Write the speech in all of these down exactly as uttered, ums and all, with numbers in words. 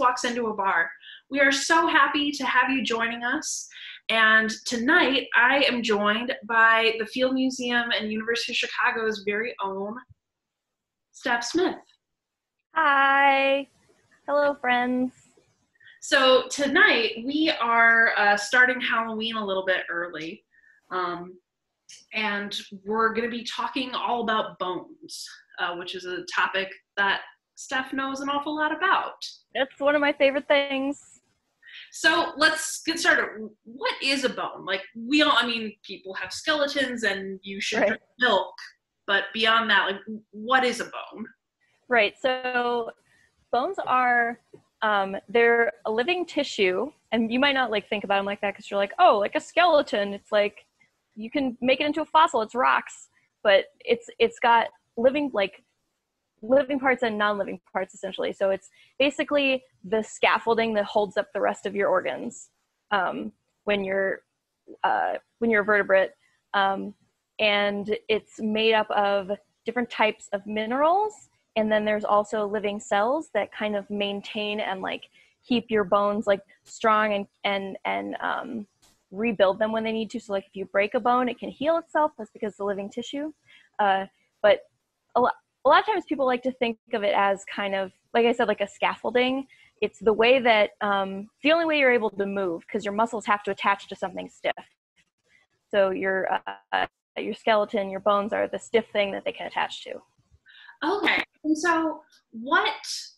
walks into a bar. We are so happy to have you joining us. And tonight I am joined by the Field Museum and University of Chicago's very own Steph Smith. Hi. Hello, friends. So tonight we are uh, starting Halloween a little bit early. Um, and we're going to be talking all about bones, uh, which is a topic that Steph knows an awful lot about. That's one of my favorite things. So let's get started. What is a bone? Like, we all, I mean, people have skeletons and you should right. drink milk, but beyond that, like, what is a bone? Right. So bones are, um, they're a living tissue, and you might not like think about them like that because you're like, oh, like a skeleton. It's like, you can make it into a fossil. It's rocks, but it's, it's got living, like living parts and non-living parts essentially. So it's basically the scaffolding that holds up the rest of your organs um, when you're uh, when you're a vertebrate, um, and it's made up of different types of minerals, and then there's also living cells that kind of maintain and like keep your bones like strong and and and um, rebuild them when they need to. So like if you break a bone, it can heal itself. That's because it's a living tissue. Uh, but a lot A lot of times people like to think of it as kind of, like I said, like a scaffolding. It's the way that, um, the only way you're able to move, because your muscles have to attach to something stiff. So your, uh, your skeleton, your bones are the stiff thing that they can attach to. Okay. And so what,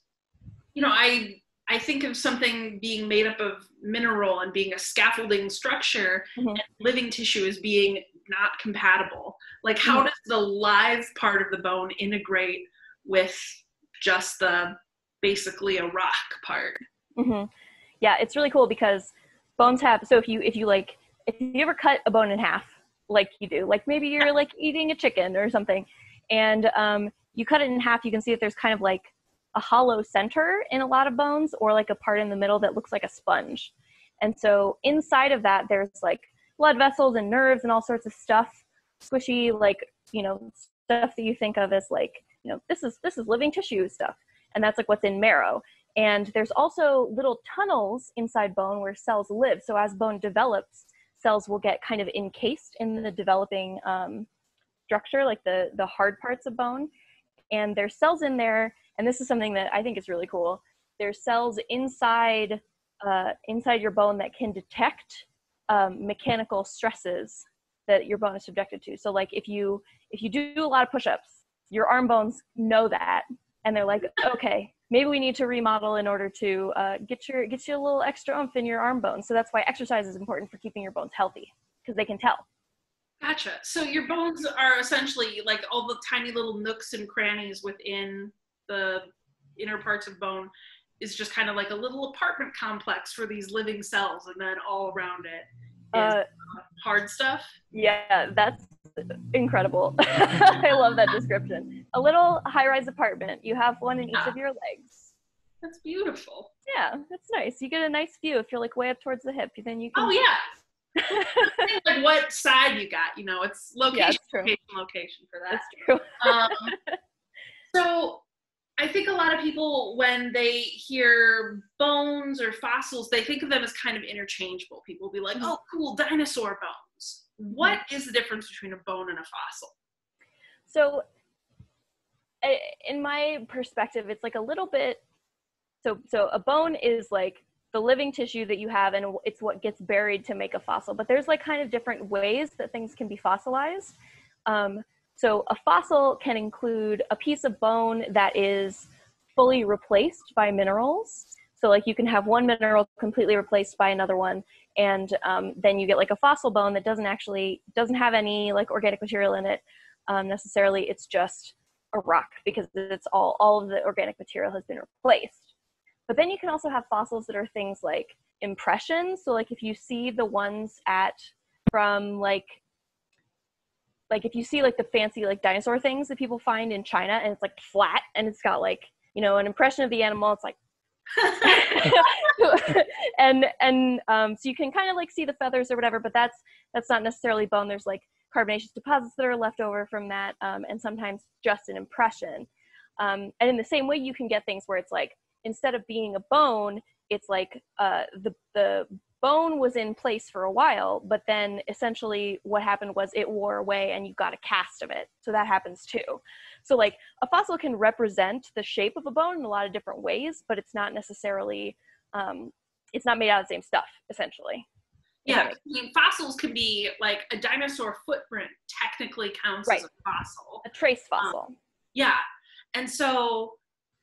you know, I, I think of something being made up of mineral and being a scaffolding structure, mm-hmm. and living tissue as being not compatible. Like, how mm-hmm. does the live part of the bone integrate with just the basically a rock part? Mm-hmm. Yeah, it's really cool because bones have, so if you, if you like, if you ever cut a bone in half, like you do, like maybe you're like eating a chicken or something, and um, you cut it in half, you can see that there's kind of like a hollow center in a lot of bones, or like a part in the middle that looks like a sponge. And so inside of that, there's like blood vessels and nerves and all sorts of stuff, squishy, like, you know, stuff that you think of as like, you know, this is, this is living tissue stuff. And that's like what's in marrow. And there's also little tunnels inside bone where cells live. So as bone develops, cells will get kind of encased in the developing um, structure, like the, the hard parts of bone. And there's cells in there. And this is something that I think is really cool. There's cells inside, uh, inside your bone that can detect um, mechanical stresses that your bone is subjected to. So like if you, if you do a lot of push-ups, your arm bones know that. And they're like, okay, maybe we need to remodel in order to uh, get your, get you a little extra oomph in your arm bones. So that's why exercise is important for keeping your bones healthy, because they can tell. Gotcha. So your bones are essentially like all the tiny little nooks and crannies within the inner parts of bone is just kind of like a little apartment complex for these living cells, and then all around it is uh, hard stuff. Yeah, that's incredible. I love that description. A little high-rise apartment. You have one in yeah. each of your legs. That's beautiful. Yeah, that's nice. You get a nice view if you're like way up towards the hip. Then you can. Oh yeah. Like what side you got? You know, it's location, yeah, location, location for that. That's true. um, so. I think a lot of people, when they hear bones or fossils, they think of them as kind of interchangeable. People will be like, oh, cool, dinosaur bones. What is the difference between a bone and a fossil? So in my perspective, it's like a little bit, so, so a bone is like the living tissue that you have, and it's what gets buried to make a fossil. But there's like kind of different ways that things can be fossilized. Um, So a fossil can include a piece of bone that is fully replaced by minerals. So like you can have one mineral completely replaced by another one, and um, then you get like a fossil bone that doesn't actually, doesn't have any like organic material in it um, necessarily. It's just a rock because it's all, all of the organic material has been replaced. But then you can also have fossils that are things like impressions. So like if you see the ones at, from like, like if you see like the fancy like dinosaur things that people find in China, and it's like flat and it's got like, you know, an impression of the animal, it's like, and and um, so you can kind of like see the feathers or whatever, but that's that's not necessarily bone. There's like carbonaceous deposits that are left over from that, um, and sometimes just an impression. Um, and in the same way, you can get things where it's like instead of being a bone, it's like uh, the the bone was in place for a while, but then essentially what happened was it wore away and you got a cast of it. So that happens too. So like a fossil can represent the shape of a bone in a lot of different ways, but it's not necessarily, um, it's not made out of the same stuff, essentially. Yeah, I mean, fossils can be like a dinosaur footprint technically counts right. as a fossil. A trace fossil. Um, yeah, and so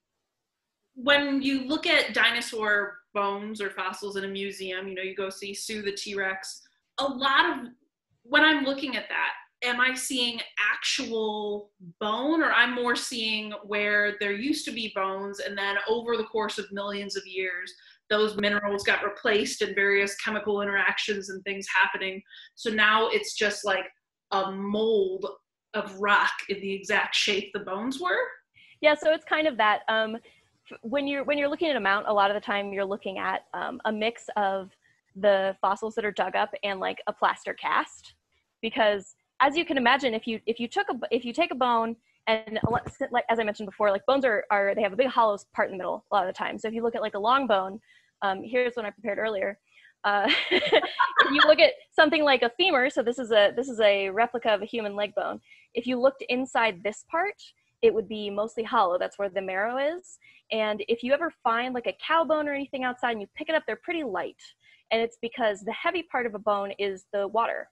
when you look at dinosaur bones or fossils in a museum, you know, you go see Sue the T-Rex, a lot of, when I'm looking at that, am I seeing actual bone, or I'm more seeing where there used to be bones and then over the course of millions of years, those minerals got replaced in various chemical interactions and things happening. So now it's just like a mold of rock in the exact shape the bones were? Yeah, so it's kind of that. Um, when you're when you're looking at a mount, a lot of the time you're looking at um, a mix of the fossils that are dug up and like a plaster cast, because as you can imagine, if you if you took a if you take a bone and like as I mentioned before, like bones are are they have a big hollow part in the middle a lot of the time. So if you look at like a long bone, um, here's one I prepared earlier. Uh, if you look at something like a femur, so this is a this is a replica of a human leg bone. If you looked inside this part, it would be mostly hollow. That's where the marrow is. And if you ever find like a cow bone or anything outside and you pick it up, they're pretty light. And it's because the heavy part of a bone is the water.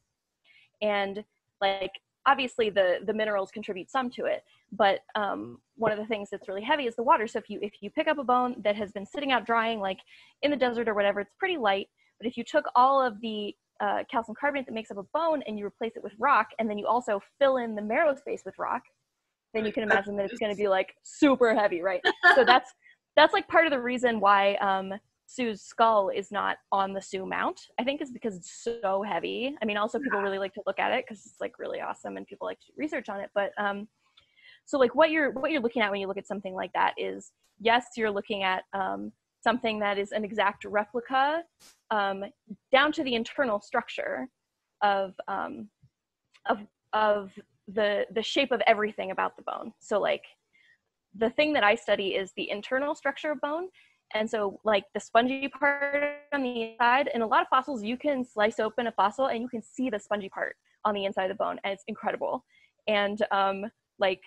And like, obviously the, the minerals contribute some to it, but um, one of the things that's really heavy is the water. So if you, if you pick up a bone that has been sitting out drying, like in the desert or whatever, it's pretty light. But if you took all of the uh, calcium carbonate that makes up a bone and you replace it with rock, and then you also fill in the marrow space with rock, then you can imagine that it's going to be like super heavy, right? So that's that's like part of the reason why um, Sue's skull is not on the Sue mount, I think, is because it's so heavy. I mean, also people really like to look at it because it's like really awesome and people like to do research on it. But um, so like what you're what you're looking at when you look at something like that is, yes, you're looking at um, something that is an exact replica um, down to the internal structure of um, of of the the shape of everything about the bone. So like the thing that I study is the internal structure of bone. And so like the spongy part on the inside, and a lot of fossils, you can slice open a fossil and you can see the spongy part on the inside of the bone, and it's incredible. And um, like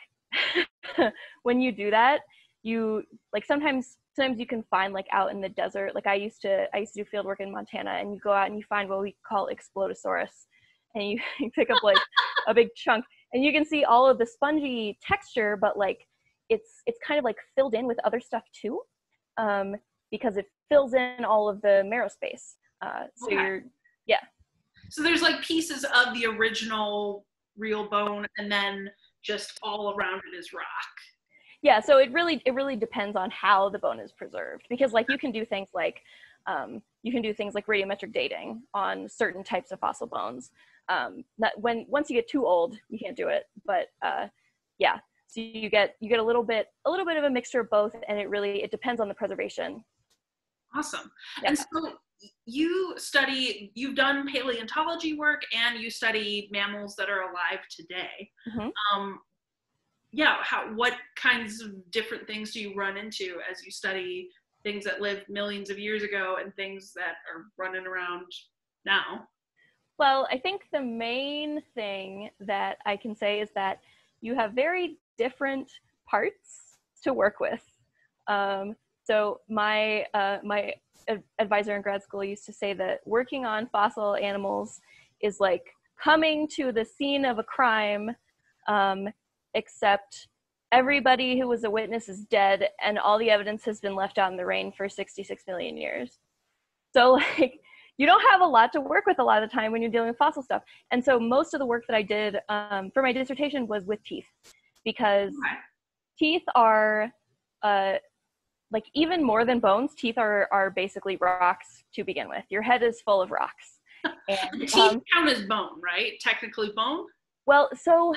when you do that, you like sometimes sometimes you can find like out in the desert, like I used to I used to do field work in Montana, and you go out and you find what we call Explodosaurus, and you, you pick up like a big chunk, and you can see all of the spongy texture, but like it's it's kind of like filled in with other stuff too, um, because it fills in all of the marrow space. Uh, so okay. you're, yeah. So there's like pieces of the original real bone, and then just all around it is rock. Yeah, so it really it really depends on how the bone is preserved, because like you can do things like um, you can do things like radiometric dating on certain types of fossil bones. Um, that when once you get too old, you can't do it. But uh, yeah, so you get you get a little bit a little bit of a mixture of both, and it really it depends on the preservation. Awesome. Yeah. And so you study, you've done paleontology work, and you study mammals that are alive today. Mm-hmm. Um, yeah, how what kinds of different things do you run into as you study things that lived millions of years ago and things that are running around now? Well, I think the main thing that I can say is that you have very different parts to work with. Um, so my uh, my ad- advisor in grad school used to say that working on fossil animals is like coming to the scene of a crime, um, except everybody who was a witness is dead and all the evidence has been left out in the rain for sixty-six million years. So like, you don't have a lot to work with a lot of the time when you're dealing with fossil stuff. And so most of the work that I did um, for my dissertation was with teeth, because Okay. teeth are, uh, like even more than bones, teeth are, are basically rocks to begin with. Your head is full of rocks. And, teeth um, count as bone, right? Technically bone? Well, so...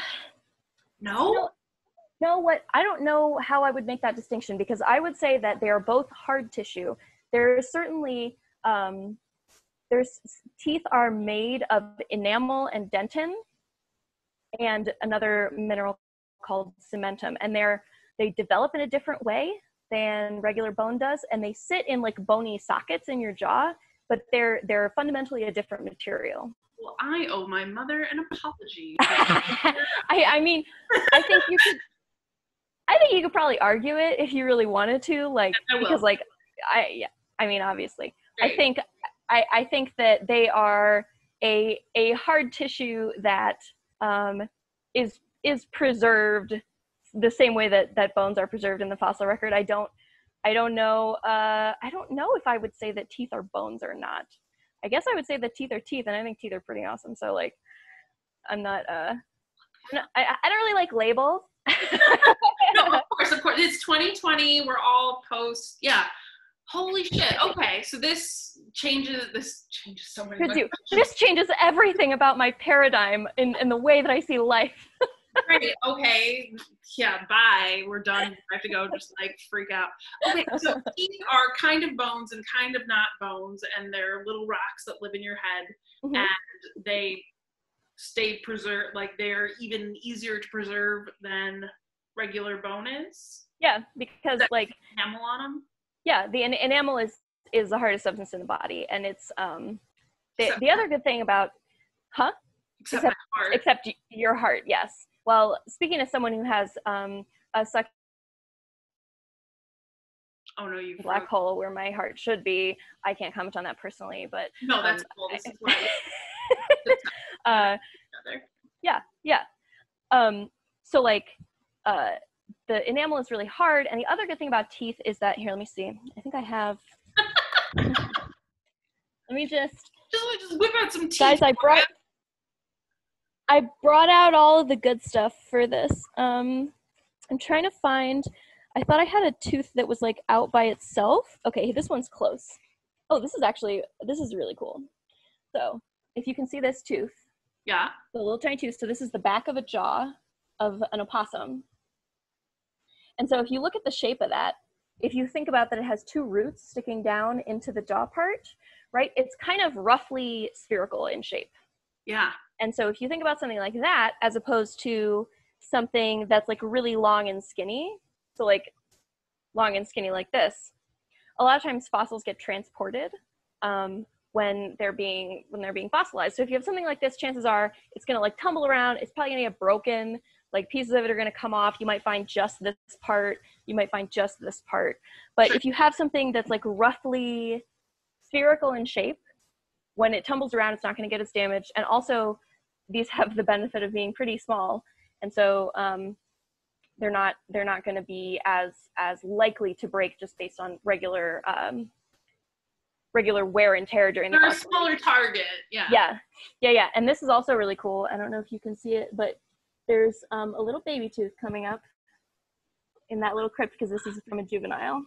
No? no, no, what, I don't know how I would make that distinction, because I would say that they are both hard tissue. There is certainly... Um, There's teeth are made of enamel and dentin and another mineral called cementum, and they're they develop in a different way. than regular bone does, and they sit in like bony sockets in your jaw, but they're they're fundamentally a different material. Well, I owe my mother an apology. I, I mean, I think you could, I think you could probably argue it if you really wanted to, like, because like, I, yeah, I mean, obviously, Great. I think, I, I think that they are a, a hard tissue that um, is, is preserved the same way that, that bones are preserved in the fossil record. I don't, I don't know, uh, I don't know if I would say that teeth are bones or not. I guess I would say that teeth are teeth, and I think teeth are pretty awesome. So like, I'm not, uh, I'm not, I, I don't really like labels. No, of course, of course. It's twenty twenty. We're all post, yeah. Holy shit. Okay, so this changes, this changes so many. This changes everything about my paradigm in, in the way that I see life. Great. Okay. Yeah. Bye. We're done. I have to go. Just like freak out. Okay. So teeth are kind of bones and kind of not bones, and they're little rocks that live in your head, mm-hmm. and they stay preserved. Like they're even easier to preserve than regular bone is. Yeah, because like enamel on them. Yeah, the en- enamel is is the hardest substance in the body, and it's um the the other good thing about huh except except, my heart. except your heart. Yes. Well, speaking of someone who has um, a suck oh, no, you black hole where my heart should be, I can't comment on that personally, but no, that's um, cool. This is why. uh, yeah, yeah. Um, so like, uh, the enamel is really hard, and the other good thing about teeth is that here, let me see. I think I have. Let me just. Just, just whip out some teeth. Guys, I brought. I brought out all of the good stuff for this. Um, I'm trying to find, I thought I had a tooth that was like out by itself. Okay, this one's close. Oh, this is actually, this is really cool. So if you can see this tooth. Yeah. The little tiny tooth. So this is the back of a jaw of an opossum. And so if you look at the shape of that, if you think about that it has two roots sticking down into the jaw part, right? It's kind of roughly spherical in shape. Yeah. And so if you think about something like that, as opposed to something that's like really long and skinny, so like long and skinny like this, a lot of times fossils get transported um, when they're being when they're being fossilized. So if you have something like this, chances are it's gonna like tumble around. It's probably gonna get broken. Like pieces of it are gonna come off. You might find just this part. You might find just this part. But if you have something that's like roughly spherical in shape, when it tumbles around, it's not going to get as damaged. And also, these have the benefit of being pretty small, and so um, they're not they're not going to be as as likely to break just based on regular um, regular wear and tear during the they're fossil. a smaller target. Yeah. Yeah, yeah, yeah. And this is also really cool. I don't know if you can see it, but there's um, a little baby tooth coming up in that little crypt because this is from a juvenile.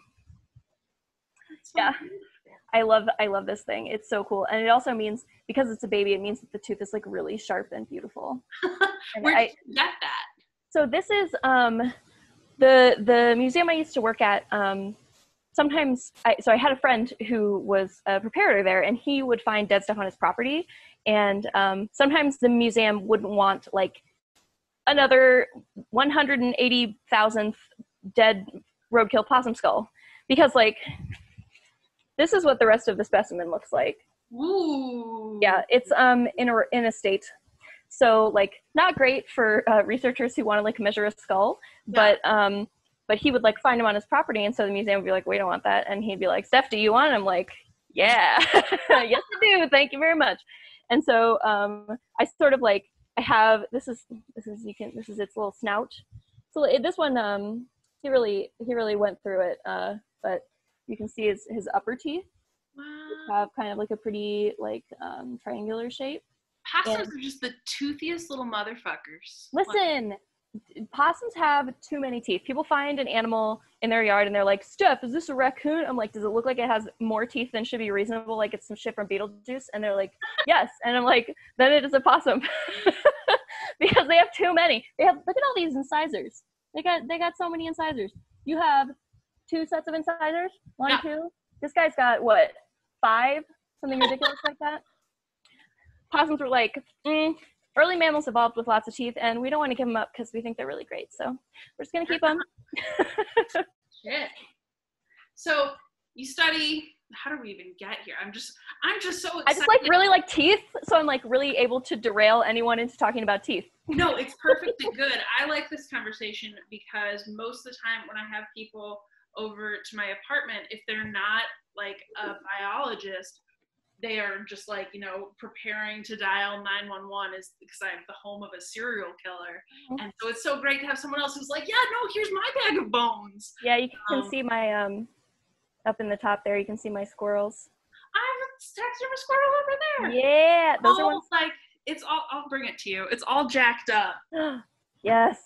So yeah. Cute. I love I love this thing. It's so cool. And it also means, because it's a baby, it means that the tooth is like really sharp and beautiful. And Where I, did you get that? So this is um, the the museum I used to work at. Um, sometimes, I, so I had a friend who was a preparator there, and he would find dead stuff on his property. And um, sometimes the museum wouldn't want like another one hundred eighty thousandth dead roadkill possum skull, because like, this is what the rest of the specimen looks like. Ooh. Yeah, it's um in a in a state, so like not great for uh, researchers who want to like measure a skull, yeah. but um but he would like find him on his property, and so the museum would be like, we don't want that, and he'd be like, Steph, do you want it? I'm like, yeah, yes I do, thank you very much. And so um I sort of like I have this is this is you can this is its little snout. So it, this one um he really he really went through it, uh but. You can see his, his upper teeth wow. have kind of like a pretty like um, triangular shape. Possums and, are just the toothiest little motherfuckers. Listen, like, possums have too many teeth. People find an animal in their yard and they're like, Steph, is this a raccoon? I'm like, does it look like it has more teeth than should be reasonable? Like it's some shit from Beetlejuice? And they're like, yes. And I'm like, then it is a possum. Because they have too many. They have, look at all these incisors. They got, they got so many incisors. You have two sets of incisors, one, yeah. two. This guy's got, what, five? Something ridiculous like that. Possums were like, mm, early mammals evolved with lots of teeth, and we don't want to give them up because we think they're really great. So we're just going to keep them. Shit. So you study, how do we even get here? I'm just, I'm just so excited. I just like really like teeth, so I'm like really able to derail anyone into talking about teeth. No, it's perfectly good. I like this conversation because most of the time when I have people over to my apartment, if they're not like a biologist, they are just like, you know, preparing to dial nine one one is because I'm the home of a serial killer. Mm-hmm. And so it's so great to have someone else who's like, yeah, no, here's my bag of bones. Yeah, you can um, see my, um, up in the top there, you can see my squirrels. I have a taxidermy squirrel over there. Yeah, those all, are ones. Like, it's all, I'll bring it to you. It's all jacked up. Yes.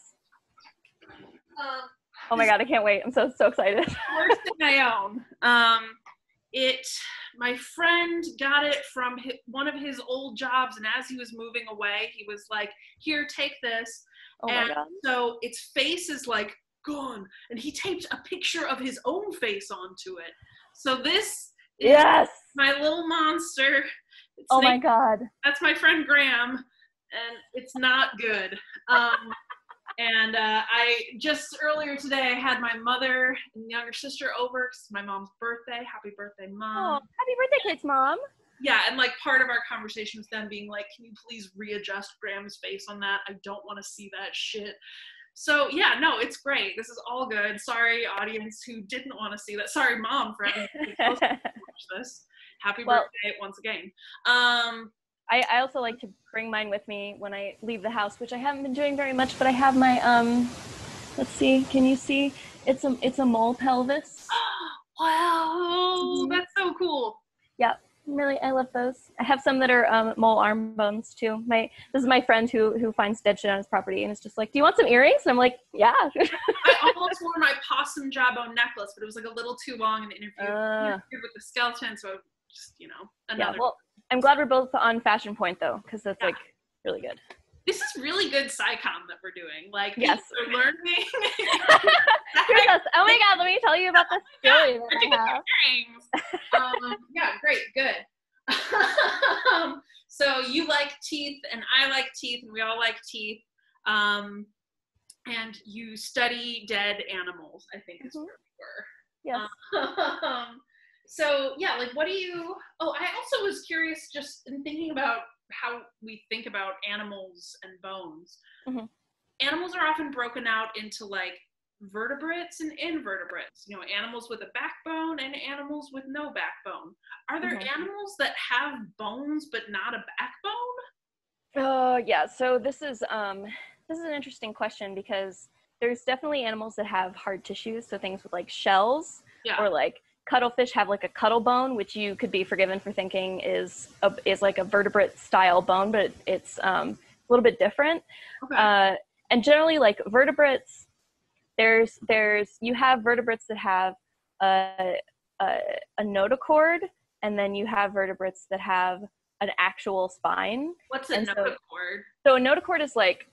Um, oh my God, I can't wait. I'm so, so excited. First thing I own. Um, it, my friend got it from his, one of his old jobs, and as he was moving away, he was like, here, take this. Oh and my God. So its face is like gone, and he taped a picture of his own face onto it. So this is yes. my little monster. It's oh named, my God. That's my friend Graham, and it's not good. Um, and uh, I just earlier today I had my mother and younger sister over because it's my mom's birthday. Happy birthday, Mom. Oh, happy birthday, Kate's mom. Yeah, and like part of our conversation was them being like, can you please readjust Graham's face on that? I don't want to see that shit. So yeah, no, it's great. This is all good. Sorry, audience who didn't want to see that. Sorry, Mom, for having to watch this. Happy well, birthday once again. Um, I, I also like to bring mine with me when I leave the house, which I haven't been doing very much, but I have my, um, let's see, can you see? It's a, it's a mole pelvis. Wow, mm-hmm. That's so cool. Yeah, really, I love those. I have some that are um, mole arm bones too. My This is my friend who who finds dead shit on his property, and it's just like, do you want some earrings? And I'm like, yeah. I almost wore my possum jawbone necklace, but it was like a little too long in the interview. Uh, I interviewed with the skeleton, so just, you know, another. Yeah, well, I'm glad we're both on Fashion Point though, because that's yeah. like really good. This is really good SciComm that we're doing. Like, yes, we're learning. Here's us. Oh my God, let me tell you about this story oh that I have. um, yeah, great, good. um, so you like teeth, and I like teeth, and we all like teeth. Um, and you study dead animals, I think is mm-hmm. where we were. Yes. Um, so yeah, like what do you, oh, I also was curious just in thinking about how we think about animals and bones. Mm-hmm. Animals are often broken out into like vertebrates and invertebrates, you know, animals with a backbone and animals with no backbone. Are there mm-hmm. animals that have bones but not a backbone? Uh, yeah, so this is, um, this is an interesting question because there's definitely animals that have hard tissues, so things with like shells yeah. or like cuttlefish have like a cuttle bone, which you could be forgiven for thinking is a, is like a vertebrate style bone, but it's um, a little bit different. Okay. Uh, and generally, like vertebrates, there's there's you have vertebrates that have a, a, a notochord, and then you have vertebrates that have an actual spine. What's a and notochord? So, so a notochord is like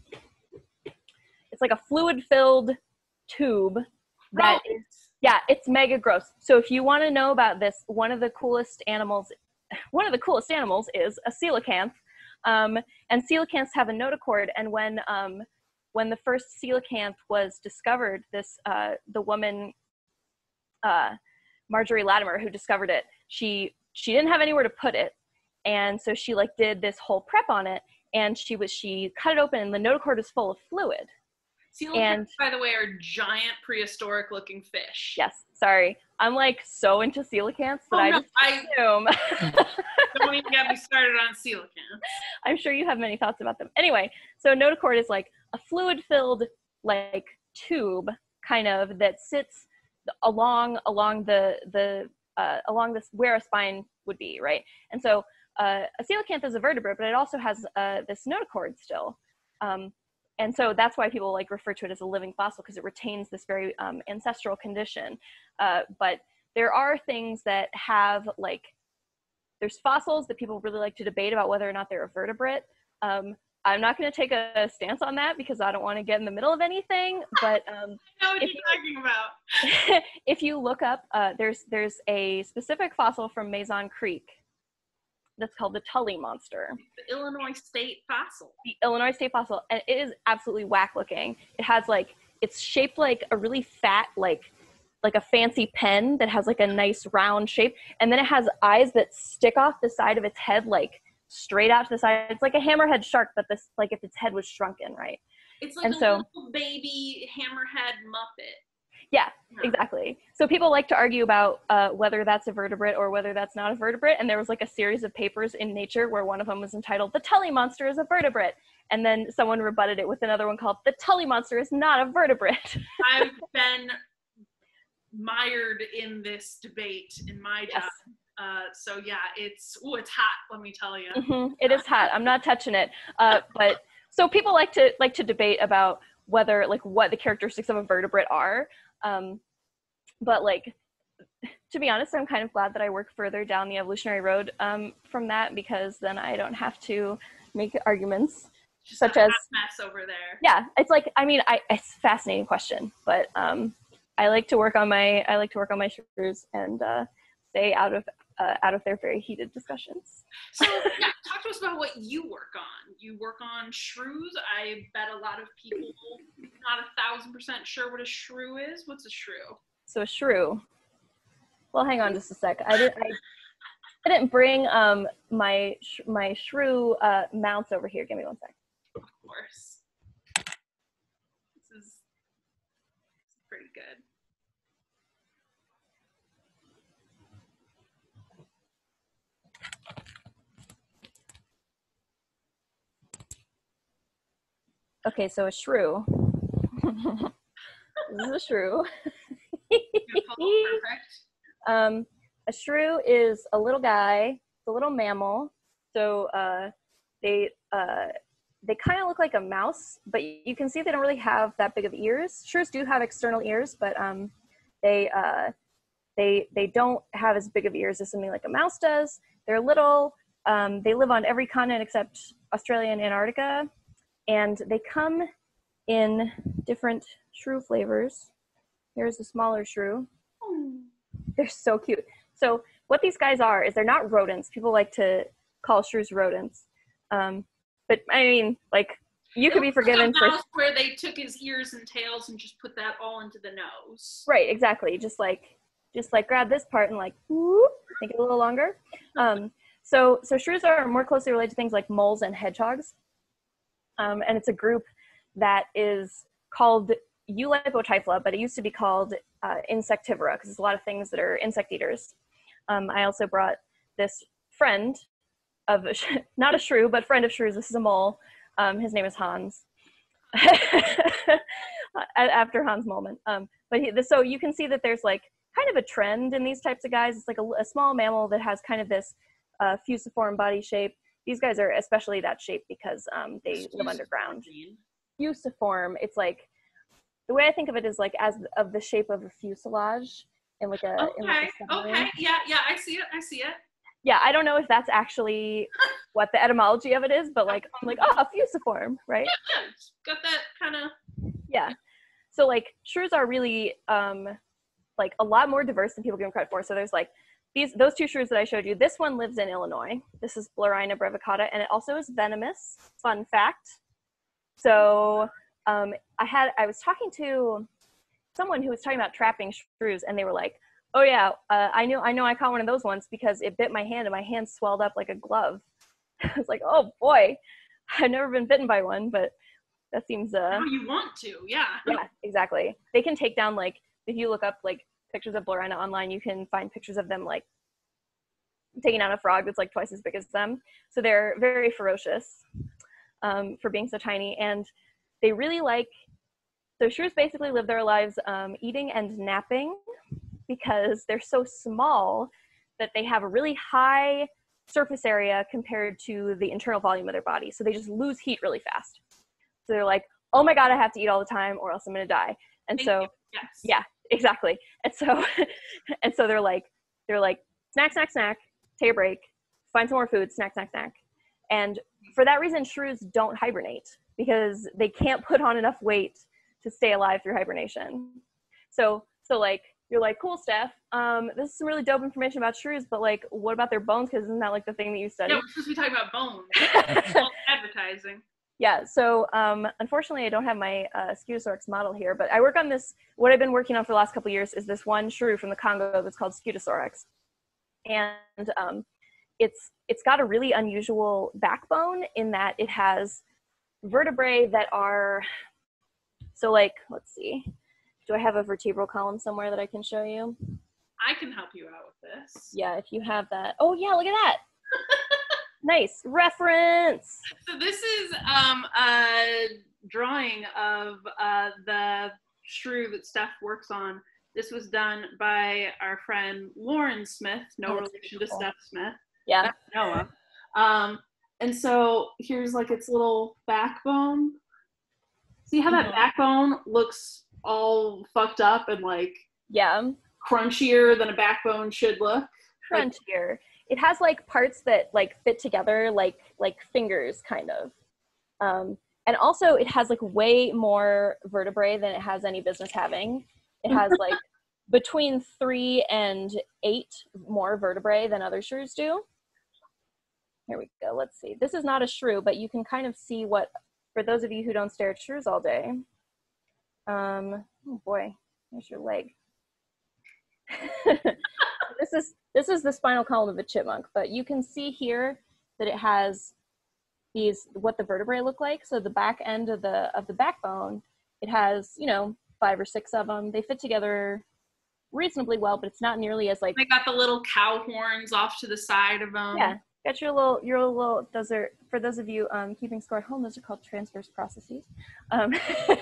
it's like a fluid-filled tube that Gross. is. Yeah, it's mega gross. So if you want to know about this, one of the coolest animals, one of the coolest animals is a coelacanth. Um, and coelacanths have a notochord. And when um, when the first coelacanth was discovered, this uh, the woman uh, Marjorie Latimer who discovered it, she she didn't have anywhere to put it, and so she like did this whole prep on it, and she was she cut it open, and the notochord was full of fluid. Coelacanths, by the way, are giant prehistoric-looking fish. Yes, sorry. I'm like so into coelacanths that oh, I no, just I, assume. Don't even get me started on coelacanths. I'm sure you have many thoughts about them. Anyway, so a notochord is like a fluid-filled like tube, kind of, that sits along along the the uh, along this where a spine would be, right? And so uh, a coelacanth is a vertebrate, but it also has uh, this notochord still. Um, And so that's why people like refer to it as a living fossil, because it retains this very um, ancestral condition. Uh, but there are things that have like, there's fossils that people really like to debate about whether or not they're a vertebrate. Um, I'm not going to take a stance on that because I don't want to get in the middle of anything. But um, I know what you're you, talking about. if you look up, uh, there's there's a specific fossil from Mason Creek that's called the Tully monster. The Illinois state fossil. The Illinois state fossil, and it is absolutely whack looking. It has like, it's shaped like a really fat, like like a fancy pen that has like a nice round shape, and then it has eyes that stick off the side of its head, like straight out to the side. It's like a hammerhead shark, but this, like if its head was shrunken, right? It's like and a so, little baby hammerhead muppet. Yeah, yeah, exactly. So people like to argue about uh, whether that's a vertebrate or whether that's not a vertebrate. And there was like a series of papers in Nature where one of them was entitled "The Tully Monster is a Vertebrate," and then someone rebutted it with another one called "The Tully Monster is not a vertebrate." I've been mired in this debate in my job. Yes. Uh, so yeah, it's oh, it's hot. Let me tell you, mm-hmm. It is hot. I'm not touching it. Uh, but so people like to like to debate about whether like what the characteristics of a vertebrate are. Um, but like, to be honest, I'm kind of glad that I work further down the evolutionary road um, from that, because then I don't have to make arguments Just such as mess over there. Yeah, it's like I mean, I it's a fascinating question, but um, I like to work on my I like to work on my shrews and uh, stay out of uh, out of their very heated discussions. So yeah, talk to us about what you work on. You work on shrews. I bet a lot of people not a thousand percent sure what a shrew is. What's a shrew? So a shrew. Well, hang on just a sec. I didn't. I, I didn't bring um my sh- my shrew uh, mounts over here. Give me one sec. Of course. This is, this is pretty good. Okay, so a shrew. This is a shrew. Beautiful, perfect. Um, a shrew is a little guy. It's a little mammal. So uh, they uh, they kind of look like a mouse, but you can see they don't really have that big of ears. Shrews do have external ears, but um, they uh, they they don't have as big of ears as something like a mouse does. They're little. Um, they live on every continent except Australia and Antarctica. And they come in different shrew flavors. Here's a smaller shrew. They're so cute. So what these guys are is they're not rodents. People like to call shrews rodents. Um, but I mean, like, you could be forgiven for where they took his ears and tails and just put that all into the nose. Right, exactly. Just like, just like grab this part and like, whoop, make it a little longer. Um, so, so shrews are more closely related to things like moles and hedgehogs. Um, and it's a group that is called Eulipotyphla, but it used to be called uh, insectivora because there's a lot of things that are insect eaters. Um, I also brought this friend of, a sh- not a shrew, but friend of shrews. This is a mole. Um, his name is Hans, after Hans Moleman. Um, but he, so you can see that there's like kind of a trend in these types of guys. It's like a, a small mammal that has kind of this uh, fusiform body shape. These guys are especially that shape because um, they live underground. Fusiform, it's like, the way I think of it is like as of the shape of a fuselage in like a, okay, in like a okay, yeah, yeah, I see it, I see it. Yeah, I don't know if that's actually what the etymology of it is, but like, I'm like, oh, fusiform, right? Yeah, yeah, got that kind of. Yeah, so like shrews are really um, like a lot more diverse than people give them credit for. So there's like, These, those two shrews that I showed you, this one lives in Illinois. This is Blurina brevicata, and it also is venomous. Fun fact. So um, I had, I was talking to someone who was talking about trapping shrews, and they were like, "Oh yeah, uh, I knew, I know, I caught one of those once because it bit my hand, and my hand swelled up like a glove." I was like, "Oh boy, I've never been bitten by one, but that seems." Uh, oh, you want to, yeah. Yeah, exactly. They can take down like if you look up like pictures of Blurina online, you can find pictures of them like taking out a frog that's like twice as big as them. So they're very ferocious um, for being so tiny, and they really like, so shrews basically live their lives um, eating and napping because they're so small that they have a really high surface area compared to the internal volume of their body. So they just lose heat really fast. So they're like, oh my God, I have to eat all the time or else I'm gonna die. And Thank so, you. Yes. Yeah, exactly. And so, and so they're like, they're like, snack, snack, snack, take a break, find some more food, snack, snack, snack. And for that reason, shrews don't hibernate because they can't put on enough weight to stay alive through hibernation. So, so like, you're like, cool, Steph, um, this is some really dope information about shrews, but like, what about their bones? Because isn't that like the thing that you study? Yeah, we're supposed to be talking about bones. It's all advertising. Yeah, so um, unfortunately I don't have my uh, Scutosaurus model here, but I work on this, what I've been working on for the last couple of years is this one shrew from the Congo that's called Scutosaurus. And um, it's it's got a really unusual backbone in that it has vertebrae that are, so like, let's see, do I have a vertebral column somewhere that I can show you? I can help you out with this. Yeah, if you have that. Oh yeah, look at that. Nice reference. So this is um, a drawing of uh, the shrew that Steph works on. This was done by our friend Lauren Smith, no oh, relation to cool. Steph Smith. Yeah. Noah. Um, and so here's like its little backbone. See how that mm-hmm. backbone looks all fucked up and like yeah crunchier than a backbone should look? Crunchier. Like, it has like parts that like fit together like like fingers kind of. Um, and also it has like way more vertebrae than it has any business having. It has like between three and eight more vertebrae than other shrews do. Here we go. Let's see. This is not a shrew, but you can kind of see what, for those of you who don't stare at shrews all day. Um, oh boy, there's your leg. This is this is the spinal column of a chipmunk, but you can see here that it has these, what the vertebrae look like. So the back end of the of the backbone, it has, you know, five or six of them. They fit together reasonably well, but it's not nearly as like. They got the little cow horns off to the side of them. Yeah, got your little your little. Those are, for those of you um, keeping score at home, those are called transverse processes. Um,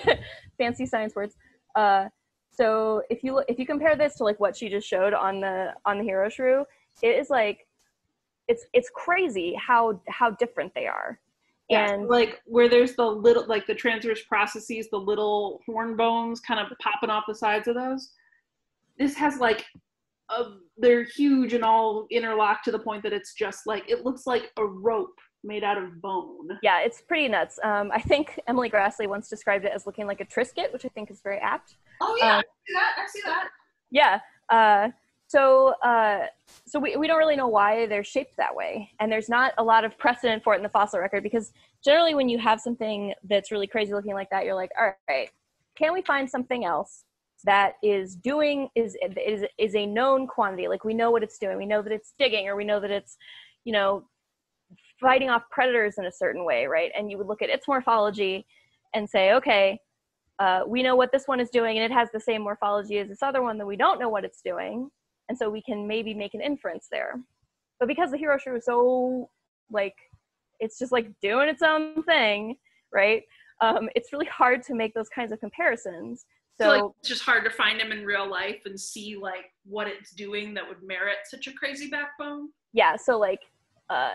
fancy science words. Uh, so if you if you compare this to like what she just showed on the on the hero shrew, it is like it's it's crazy how how different they are. Yeah, and like where there's the little, like the transverse processes, the little horn bones kind of popping off the sides of those. This has like, a, they're huge and all interlocked to the point that it's just like, it looks like a rope made out of bone. Yeah, it's pretty nuts. Um, I think Emily Grassley once described it as looking like a Triscuit, which I think is very apt. Oh yeah, um, I see that, I see that. Yeah, uh, so uh, so we, we don't really know why they're shaped that way. And there's not a lot of precedent for it in the fossil record, because generally when you have something that's really crazy looking like that, you're like, all right, can we find something else that is doing, is, is, is a known quantity? Like we know what it's doing. We know that it's digging, or we know that it's, you know, fighting off predators in a certain way, right? And you would look at its morphology and say, okay, uh, we know what this one is doing, and it has the same morphology as this other one that we don't know what it's doing. And so we can maybe make an inference there. But because the hero shrew is so, like, it's just like doing its own thing, right? Um, it's really hard to make those kinds of comparisons. So, so like, it's just hard to find them in real life and see like what it's doing that would merit such a crazy backbone. Yeah, so like uh,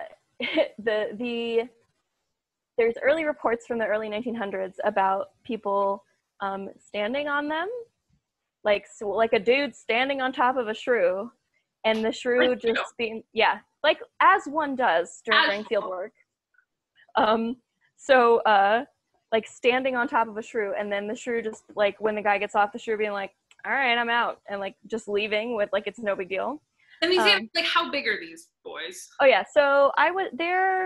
the the there's early reports from the early nineteen hundreds about people um, standing on them, like so, like a dude standing on top of a shrew, and the shrew like, just you know. being yeah, like as one does during field work. Um, so uh, like standing on top of a shrew, and then the shrew just like when the guy gets off the shrew being like, all right, I'm out, and like just leaving with like it's no big deal. And these um, animals, like how big are these boys? Oh yeah, so I would their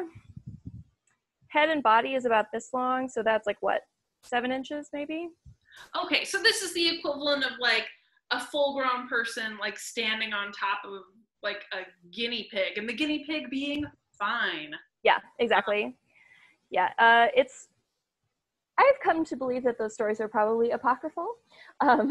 head and body is about this long, so that's like what, seven inches maybe. Okay, so this is the equivalent of like a full-grown person like standing on top of like a guinea pig, and the guinea pig being fine. Yeah, exactly. Yeah, uh, it's. I've come to believe that those stories are probably apocryphal, um,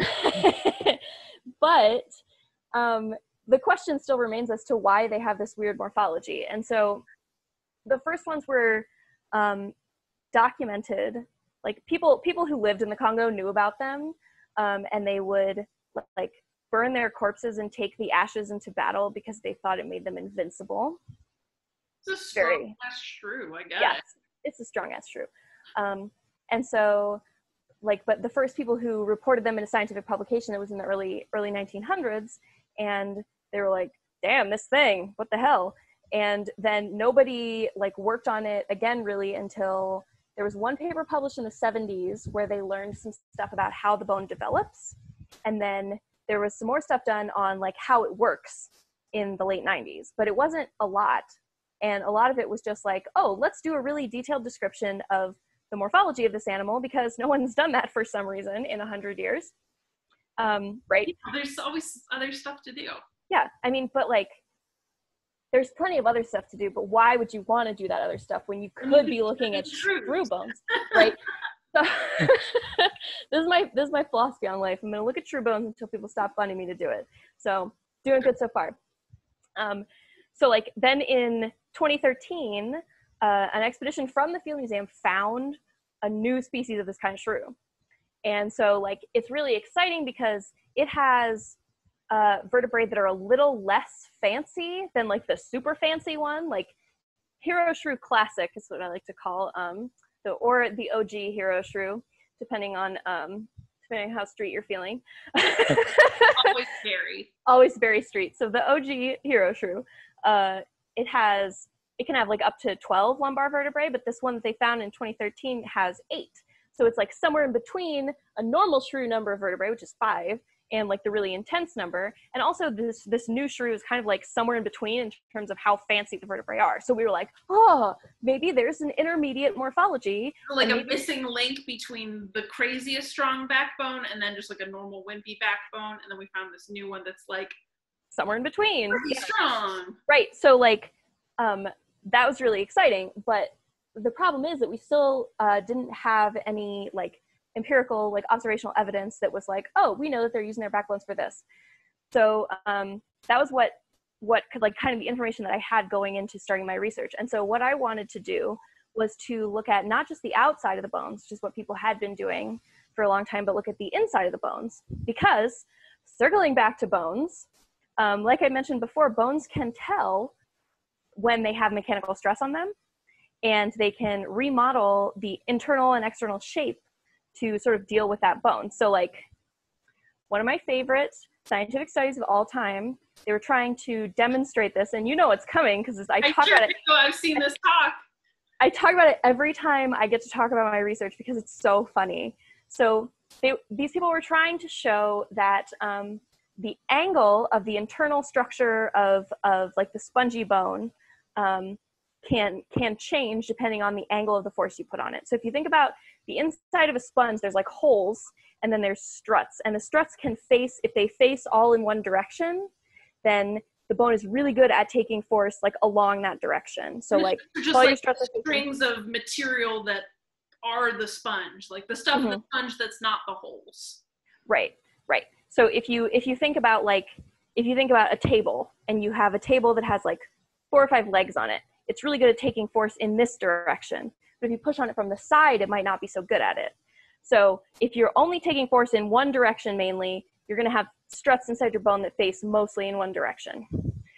but um, the question still remains as to why they have this weird morphology. And so, the first ones were um, documented. Like people, people who lived in the Congo knew about them, um, and they would like burn their corpses and take the ashes into battle because they thought it made them invincible. It's a strong ass shrew, I guess. Yeah, it's, it's a strong ass shrew. Um, and so, like, but the first people who reported them in a scientific publication that was in the early early nineteen hundreds, and they were like, "Damn, this thing, what the hell?" And then nobody like worked on it again really until there was one paper published in the seventies where they learned some stuff about how the bone develops, and then there was some more stuff done on like how it works in the late nineties, but it wasn't a lot. And a lot of it was just like, oh, let's do a really detailed description of the morphology of this animal because no one's done that for some reason in a hundred years. Um, right? Yeah, there's always other stuff to do. Yeah, I mean, but like, there's plenty of other stuff to do, but why would you want to do that other stuff when you could be looking at shrew bones, right? So this is my this is my philosophy on life. I'm going to look at shrew bones until people stop funding me to do it. So doing good so far. Um, so like then in twenty thirteen, uh, an expedition from the Field Museum found a new species of this kind of shrew. And so like it's really exciting because it has uh, vertebrae that are a little less fancy than like the super fancy one, like Hero Shrew Classic is what I like to call um, the or the O G Hero Shrew, depending on um, depending on how street you're feeling. Always very. Always very street. So the O G Hero Shrew, uh, it has it can have like up to twelve lumbar vertebrae, but this one that they found in twenty thirteen has eight. So it's like somewhere in between a normal shrew number of vertebrae, which is five, and like the really intense number. And also this this new shrew is kind of like somewhere in between in terms of how fancy the vertebrae are. So we were like, oh, maybe there's an intermediate morphology. Like a maybe- missing link between the craziest strong backbone and then just like a normal wimpy backbone. And then we found this new one that's like somewhere in between. pretty strong. Right. So like um, that was really exciting. But the problem is that we still uh, didn't have any like empirical, like observational evidence that was like, oh, we know that they're using their backbones for this. So um, that was what, what could like kind of the information that I had going into starting my research. And so what I wanted to do was to look at not just the outside of the bones, which is what people had been doing for a long time, but look at the inside of the bones. Because circling back to bones, um, like I mentioned before, bones can tell when they have mechanical stress on them, and they can remodel the internal and external shape to sort of deal with that bone. So like one of my favorite scientific studies of all time, they were trying to demonstrate this, and you know what's coming because I, I talk sure about it. Know. I've seen this talk. I talk about it every time I get to talk about my research because it's so funny. So they, these people were trying to show that um, the angle of the internal structure of, of like the spongy bone um, can, can change depending on the angle of the force you put on it. So if you think about the inside of a sponge, there's like holes and then there's struts, and the struts can face, if they face all in one direction, then the bone is really good at taking force like along that direction. So like just like strings of material that are the sponge, like the stuff mm-hmm. in the sponge that's not the holes. Right, right. So if you if you think about like if you think about a table and you have a table that has like four or five legs on it, it's really good at taking force in this direction. But if you push on it from the side, it might not be so good at it. So if you're only taking force in one direction mainly, you're going to have struts inside your bone that face mostly in one direction.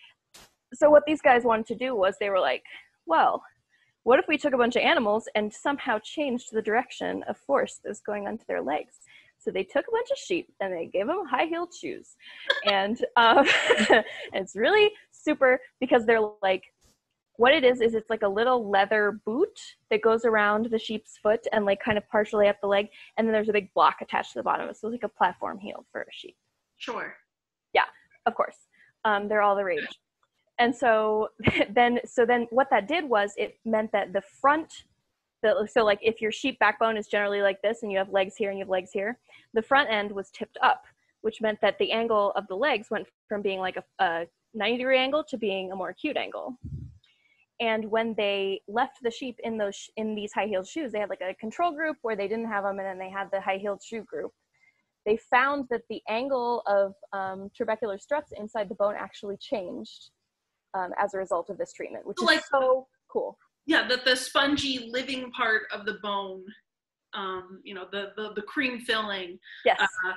So what these guys wanted to do was they were like, well, what if we took a bunch of animals and somehow changed the direction of force that's going onto their legs? So they took a bunch of sheep and they gave them high-heeled shoes. And um, it's really super because they're like, what it is, is it's like a little leather boot that goes around the sheep's foot and like kind of partially up the leg. And then there's a big block attached to the bottom. So it's like a platform heel for a sheep. Sure. Yeah, of course. Um, they're all the rage. And so then, so then what that did was it meant that the front, the, so like if your sheep backbone is generally like this and you have legs here and you have legs here, the front end was tipped up, which meant that the angle of the legs went from being like a, a ninety degree angle to being a more acute angle. And when they left the sheep in those in these high-heeled shoes, they had like a control group where they didn't have them, and then they had the high-heeled shoe group. They found that the angle of um, trabecular struts inside the bone actually changed um, as a result of this treatment, which like, is so cool. Yeah, that the spongy living part of the bone, um, you know, the, the, the cream filling, yes, uh,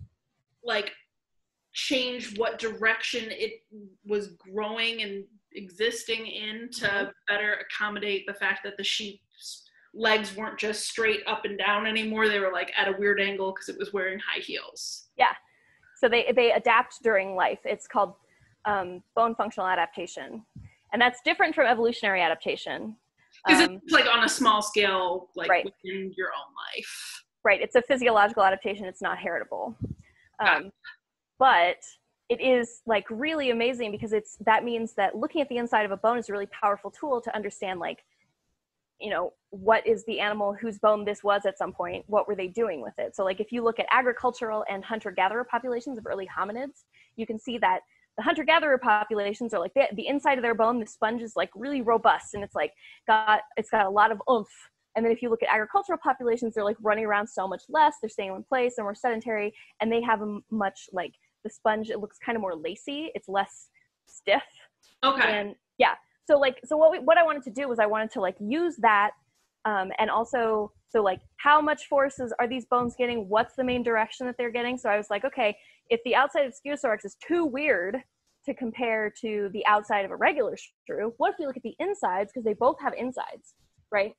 like changed what direction it was growing and existing in to mm-hmm. better accommodate the fact that the sheep's legs weren't just straight up and down anymore. They were like at a weird angle because it was wearing high heels. Yeah. So they, they adapt during life. It's called um, bone functional adaptation. And that's different from evolutionary adaptation. Because um, it's like on a small scale, like right. within your own life. Right. It's a physiological adaptation. It's not heritable. Um, but it is like really amazing because it's that means that looking at the inside of a bone is a really powerful tool to understand like you know, what is the animal whose bone this was at some point? What were they doing with it? So like if you look at agricultural and hunter-gatherer populations of early hominids, you can see that the hunter-gatherer populations are like the, the inside of their bone, the sponge is like really robust and it's like got, it's got a lot of oomph. And then if you look at agricultural populations, they're like running around so much less, they're staying in one place, they're more sedentary, and they have a much like, the sponge, it looks kind of more lacy, it's less stiff. Okay. And yeah, so like, so what we, what I wanted to do was I wanted to like use that, um, and also, so like how much forces are these bones getting? What's the main direction that they're getting? So I was like, okay, if the outside of Scutosaurus is too weird to compare to the outside of a regular shrew, what if we look at the insides? Because they both have insides, right?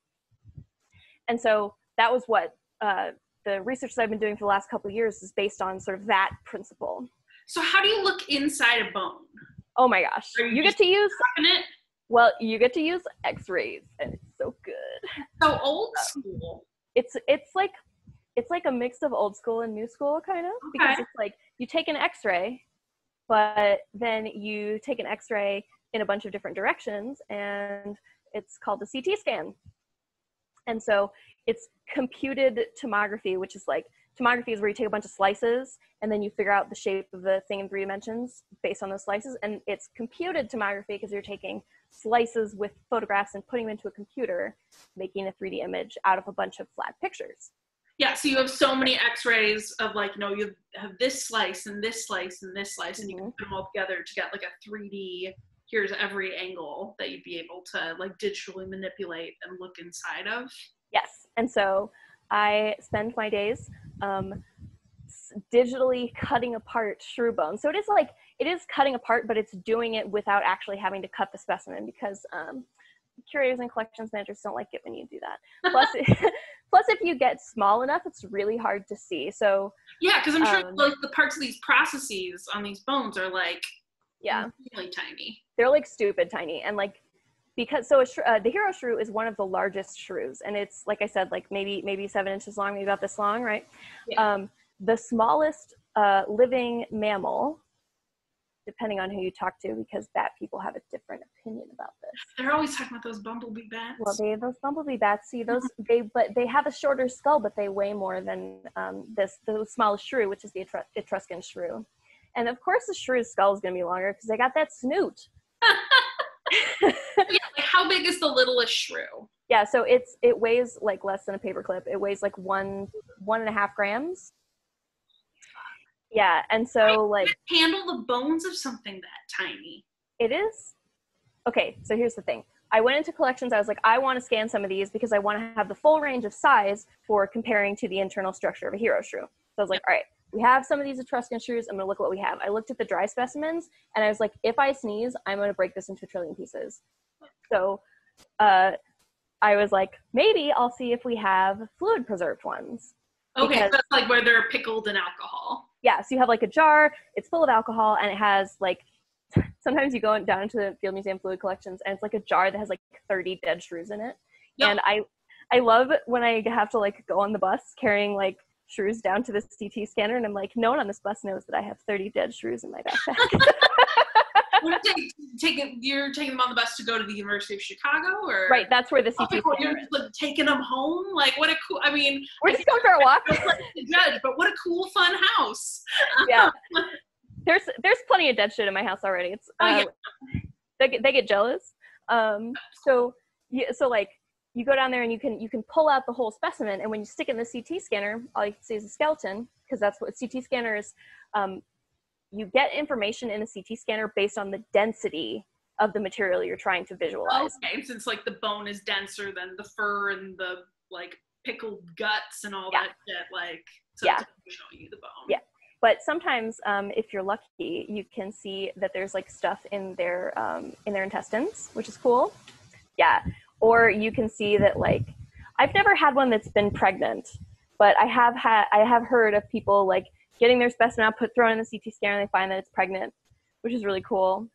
And so that was what uh, the research that I've been doing for the last couple of years is based on sort of that principle. So how do you look inside a bone? Oh my gosh. Are you, you just get to use, it? well, you get to use x-rays and it's so good. So old school. It's, it's like, it's like a mix of old school and new school kind of, Okay. because it's like you take an x-ray, but then you take an x-ray in a bunch of different directions and it's called a C T scan. And so it's computed tomography, which is like, tomography is where you take a bunch of slices and then you figure out the shape of the thing in three dimensions based on those slices. And it's computed tomography because you're taking slices with photographs and putting them into a computer, making a three D image out of a bunch of flat pictures. Yeah, so you have so many x-rays of like, you know, you have this slice and this slice and this slice, and you can put them all together to get like a three D, here's every angle that you'd be able to like digitally manipulate and look inside of. Yes, and so I spend my days um, digitally cutting apart shrew bones. So it is like, it is cutting apart, but it's doing it without actually having to cut the specimen because um, curators and collections managers don't like it when you do that. Plus, plus if you get small enough, it's really hard to see. So yeah, because I'm sure um, like the parts of these processes on these bones are like yeah, really tiny. They're like stupid tiny, and like because so a shrew, uh, the hero shrew is one of the largest shrews, and it's like I said, like maybe maybe seven inches long, maybe about this long, right? Yeah. Um, the smallest uh, living mammal, depending on who you talk to, because bat people have a different opinion about this. They're always talking about those bumblebee bats. Well, they those bumblebee bats, see those they, but they have a shorter skull, but they weigh more than um, this the smallest shrew, which is the Etrus- Etruscan shrew, and of course the shrew's skull is going to be longer because they got that snoot. Yeah, like how big is the littlest shrew? Yeah, so it's it weighs like less than a paperclip. It weighs like one one and a half grams. Yeah, and so I like handle the bones of something that tiny. it is. Okay, so here's the thing. I went into collections. I was like, I want to scan some of these because I want to have the full range of size for comparing to the internal structure of a hero shrew. So I was like, all right, we have some of these Etruscan shrews. I'm going to look at what we have. I looked at the dry specimens, and I was like, if I sneeze, I'm going to break this into a trillion pieces. So uh, I was like, maybe I'll see if we have fluid preserved ones. Okay, Because, so that's like where they're pickled in alcohol. yeah, so you have like a jar, it's full of alcohol, and it has like, sometimes you go down into the Field Museum fluid collections, and it's like a jar that has like thirty dead shrews in it. Yep. And I I love when I have to like go on the bus carrying like shrews down to the C T scanner, and I'm like, no one on this bus knows that I have thirty dead shrews in my backpack. You're taking, taking, you're taking them on the bus to go to the University of Chicago, or right? That's where the C T. Oh, you're just like taking them home. Like, what a cool! I mean, we're just going for a walk. Judge, but what a cool, fun house. Yeah, there's there's plenty of dead shit in my house already. It's uh, oh, yeah. they get they get jealous. Um, so yeah, so like you go down there and you can you can pull out the whole specimen, and when you stick it in the C T scanner, all you can see is a skeleton, because that's what C T scanners. Um, you get information in a C T scanner based on the density of the material you're trying to visualize. Okay, since like the bone is denser than the fur and the like pickled guts and all yeah. that shit, like so yeah. it's showing you the bone. Yeah, but sometimes um, if you're lucky, you can see that there's like stuff in their um, in their intestines, which is cool. Yeah, or you can see that like I've never had one that's been pregnant, but I have had I have heard of people like getting their specimen out, put thrown in the C T scanner, and they find that it's pregnant, which is really cool.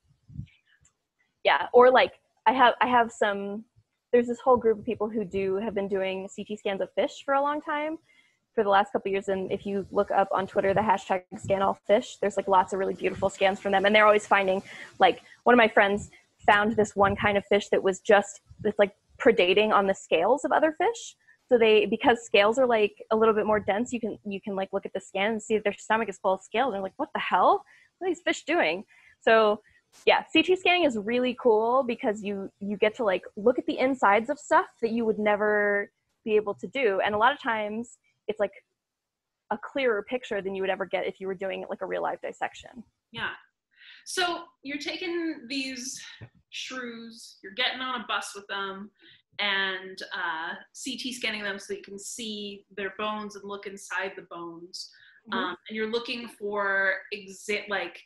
Yeah, or like I have I have some. There's this whole group of people who do have been doing C T scans of fish for a long time, for the last couple of years. And if you look up on Twitter the hashtag scan all fish, there's like lots of really beautiful scans from them, and they're always finding like one of my friends found this one kind of fish that was just it's like predating on the scales of other fish. So they, because scales are like a little bit more dense, you can, you can like look at the skin and see if their stomach is full of scales. And they're like, what the hell? What are these fish doing? So yeah, C T scanning is really cool because you, you get to like look at the insides of stuff that you would never be able to do. And a lot of times it's like a clearer picture than you would ever get if you were doing like a real life dissection. Yeah. So you're taking these shrews, you're getting on a bus with them, and uh, C T scanning them so you can see their bones and look inside the bones. Mm-hmm. Um, and you're looking for exa- like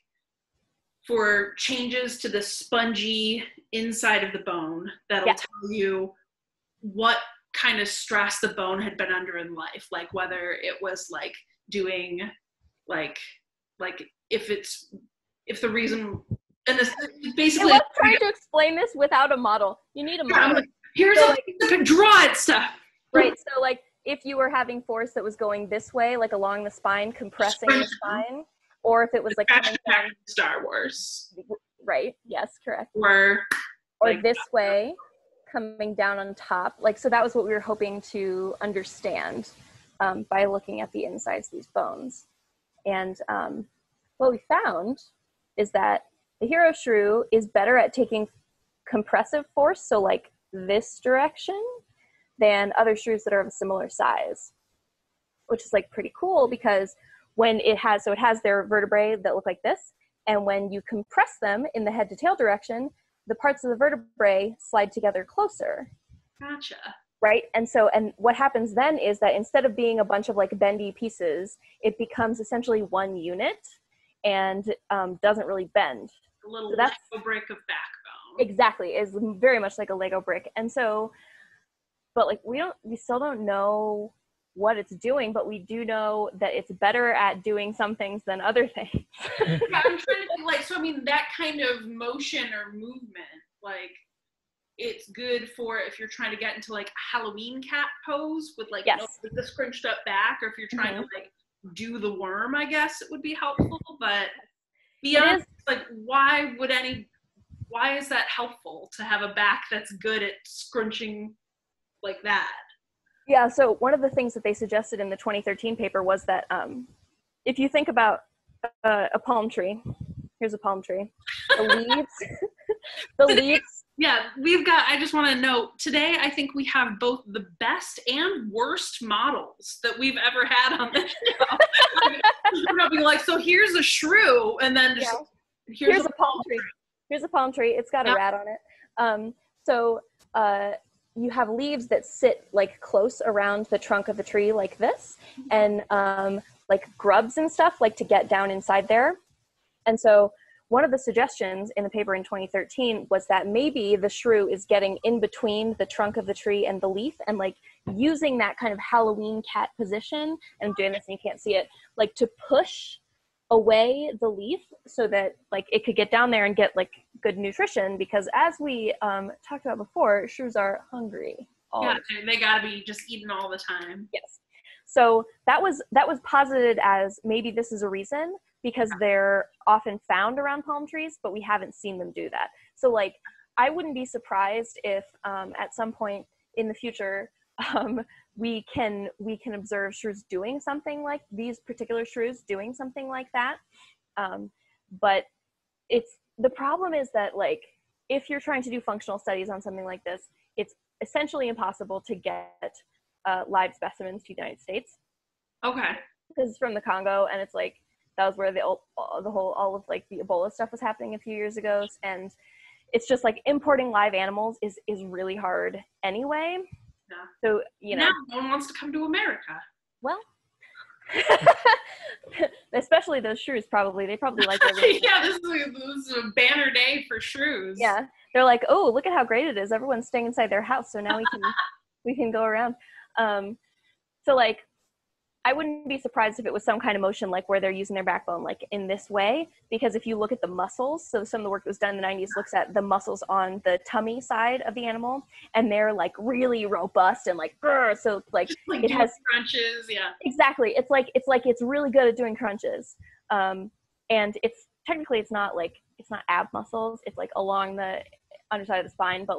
for changes to the spongy inside of the bone that'll yeah. tell you what kind of stress the bone had been under in life, like whether it was like doing like like if it's if the reason and this basically I was trying to explain this without a model. You need a model. Like, here's so, a like, to draw it stuff. Right. So like if you were having force that was going this way, like along the spine, compressing the spine, or if it was like coming down Star Wars. Right. Yes, correct. Or or like, this way, coming down on top. Like, so that was what we were hoping to understand um, by looking at the insides of these bones. And um, what we found is that the hero shrew is better at taking compressive force, so like this direction, than other shrews that are of a similar size, which is like pretty cool because when it has, so it has their vertebrae that look like this, and when you compress them in the head to tail direction, the parts of the vertebrae slide together closer. Gotcha. Right? And so, and what happens then is that instead of being a bunch of like bendy pieces, it becomes essentially one unit and um, doesn't really bend. A little so that's, Lego brick of backbone. Exactly. Is very much like a Lego brick. And so, but like we don't, we still don't know what it's doing, but we do know that it's better at doing some things than other things. Yeah, I'm trying to think, like, so I mean, that kind of motion or movement, like, it's good for if you're trying to get into like a Halloween cat pose with like, yes. you know, with the scrunched up back, or if you're trying mm-hmm. to like do the worm, I guess it would be helpful. But beyond, like, why would any, why is that helpful to have a back that's good at scrunching like that? Yeah, so one of the things that they suggested in the twenty thirteen paper was that um, if you think about uh, a palm tree, here's a palm tree, the leaves, the leaves. Yeah, we've got, I just want to note, today I think we have both the best and worst models that we've ever had on this show. We're not being like, so here's a shrew, and then just, yeah. here's, here's a, a palm tree. tree. Here's a palm tree. It's got yeah. a rat on it. Um, so uh, you have leaves that sit like close around the trunk of the tree like this, mm-hmm. and um, like grubs and stuff like to get down inside there. And so one of the suggestions in the paper in twenty thirteen was that maybe the shrew is getting in between the trunk of the tree and the leaf and like using that kind of Halloween cat position, and I'm doing this and you can't see it, like to push away the leaf so that like it could get down there and get like good nutrition, because as we um, talked about before, shrews are hungry. All yeah, they gotta be just eating all the time. Yes. So that was that was posited as maybe this is a reason, because they're often found around palm trees, but we haven't seen them do that. So like, I wouldn't be surprised if um, at some point in the future, um, we can we can observe shrews doing something like these particular shrews doing something like that. Um, but it's, the problem is that like, if you're trying to do functional studies on something like this, it's essentially impossible to get uh, live specimens to the United States. Okay. Because it's from the Congo, and it's like, that was where the the whole, all of like the Ebola stuff was happening a few years ago. And it's just like importing live animals is, is really hard anyway. Yeah. So, you know. Now no one wants to come to America. Well, especially those shrews probably. They probably like everything. Yeah, this is, a, this is a banner day for shrews. Yeah. They're like, oh, look at how great it is. Everyone's staying inside their house. So now we can, we can go around. Um, so like, I wouldn't be surprised if it was some kind of motion like where they're using their backbone like in this way, because if you look at the muscles, so some of the work that was done in the nineties looks at the muscles on the tummy side of the animal, and they're like really robust and like, grr, so like, like it has crunches. Yeah, exactly. It's like, it's like, it's really good at doing crunches. Um, and it's technically, it's not like, it's not ab muscles. It's like along the underside of the spine, but like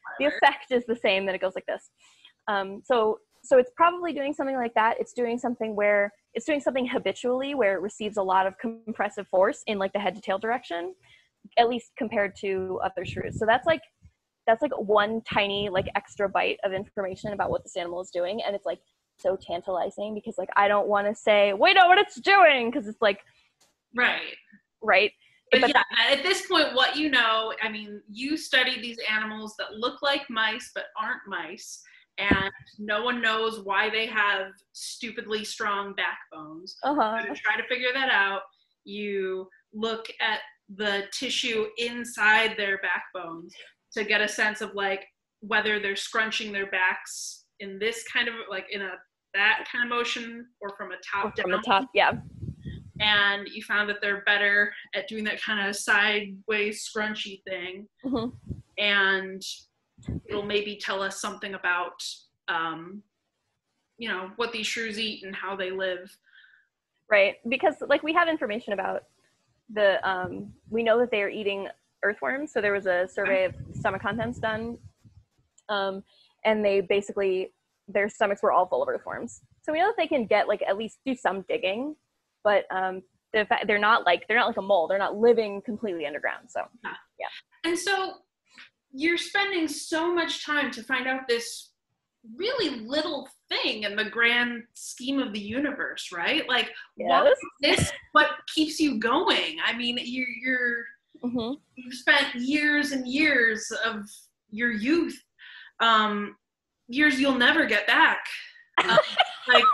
the effect is the same, then it goes like this. Um, so, so it's probably doing something like that. It's doing something where it's doing something habitually where it receives a lot of compressive force in like the head to tail direction, at least compared to other shrews. So that's like, that's like one tiny like extra bite of information about what this animal is doing. And it's like so tantalizing because like, I don't want to say, wait, no, what it's doing. Cause it's like, right. Right. But, but yeah, at this point, what you know, I mean, you study these animals that look like mice, but aren't mice. And no one knows why they have stupidly strong backbones. Uh-huh. To try to figure that out, you look at the tissue inside their backbones to get a sense of like whether they're scrunching their backs in this kind of like in a that kind of motion or from a top down. From the top, yeah. And you found that they're better at doing that kind of sideways scrunchy thing. Mm-hmm. And it'll maybe tell us something about, um, you know, what these shrews eat and how they live. Right. Because like we have information about the, um, we know that they are eating earthworms. So there was a survey of stomach contents done. Um, and they basically, their stomachs were all full of earthworms. So we know that they can get like, at least do some digging. But um, the fact they're not like they're not like a mole. They're not living completely underground. So yeah. And so you're spending so much time to find out this really little thing in the grand scheme of the universe, right? Like, yes. What is this? What keeps you going? I mean, you're you're mm-hmm. you've spent years and years of your youth, um, years you'll never get back. Um, like.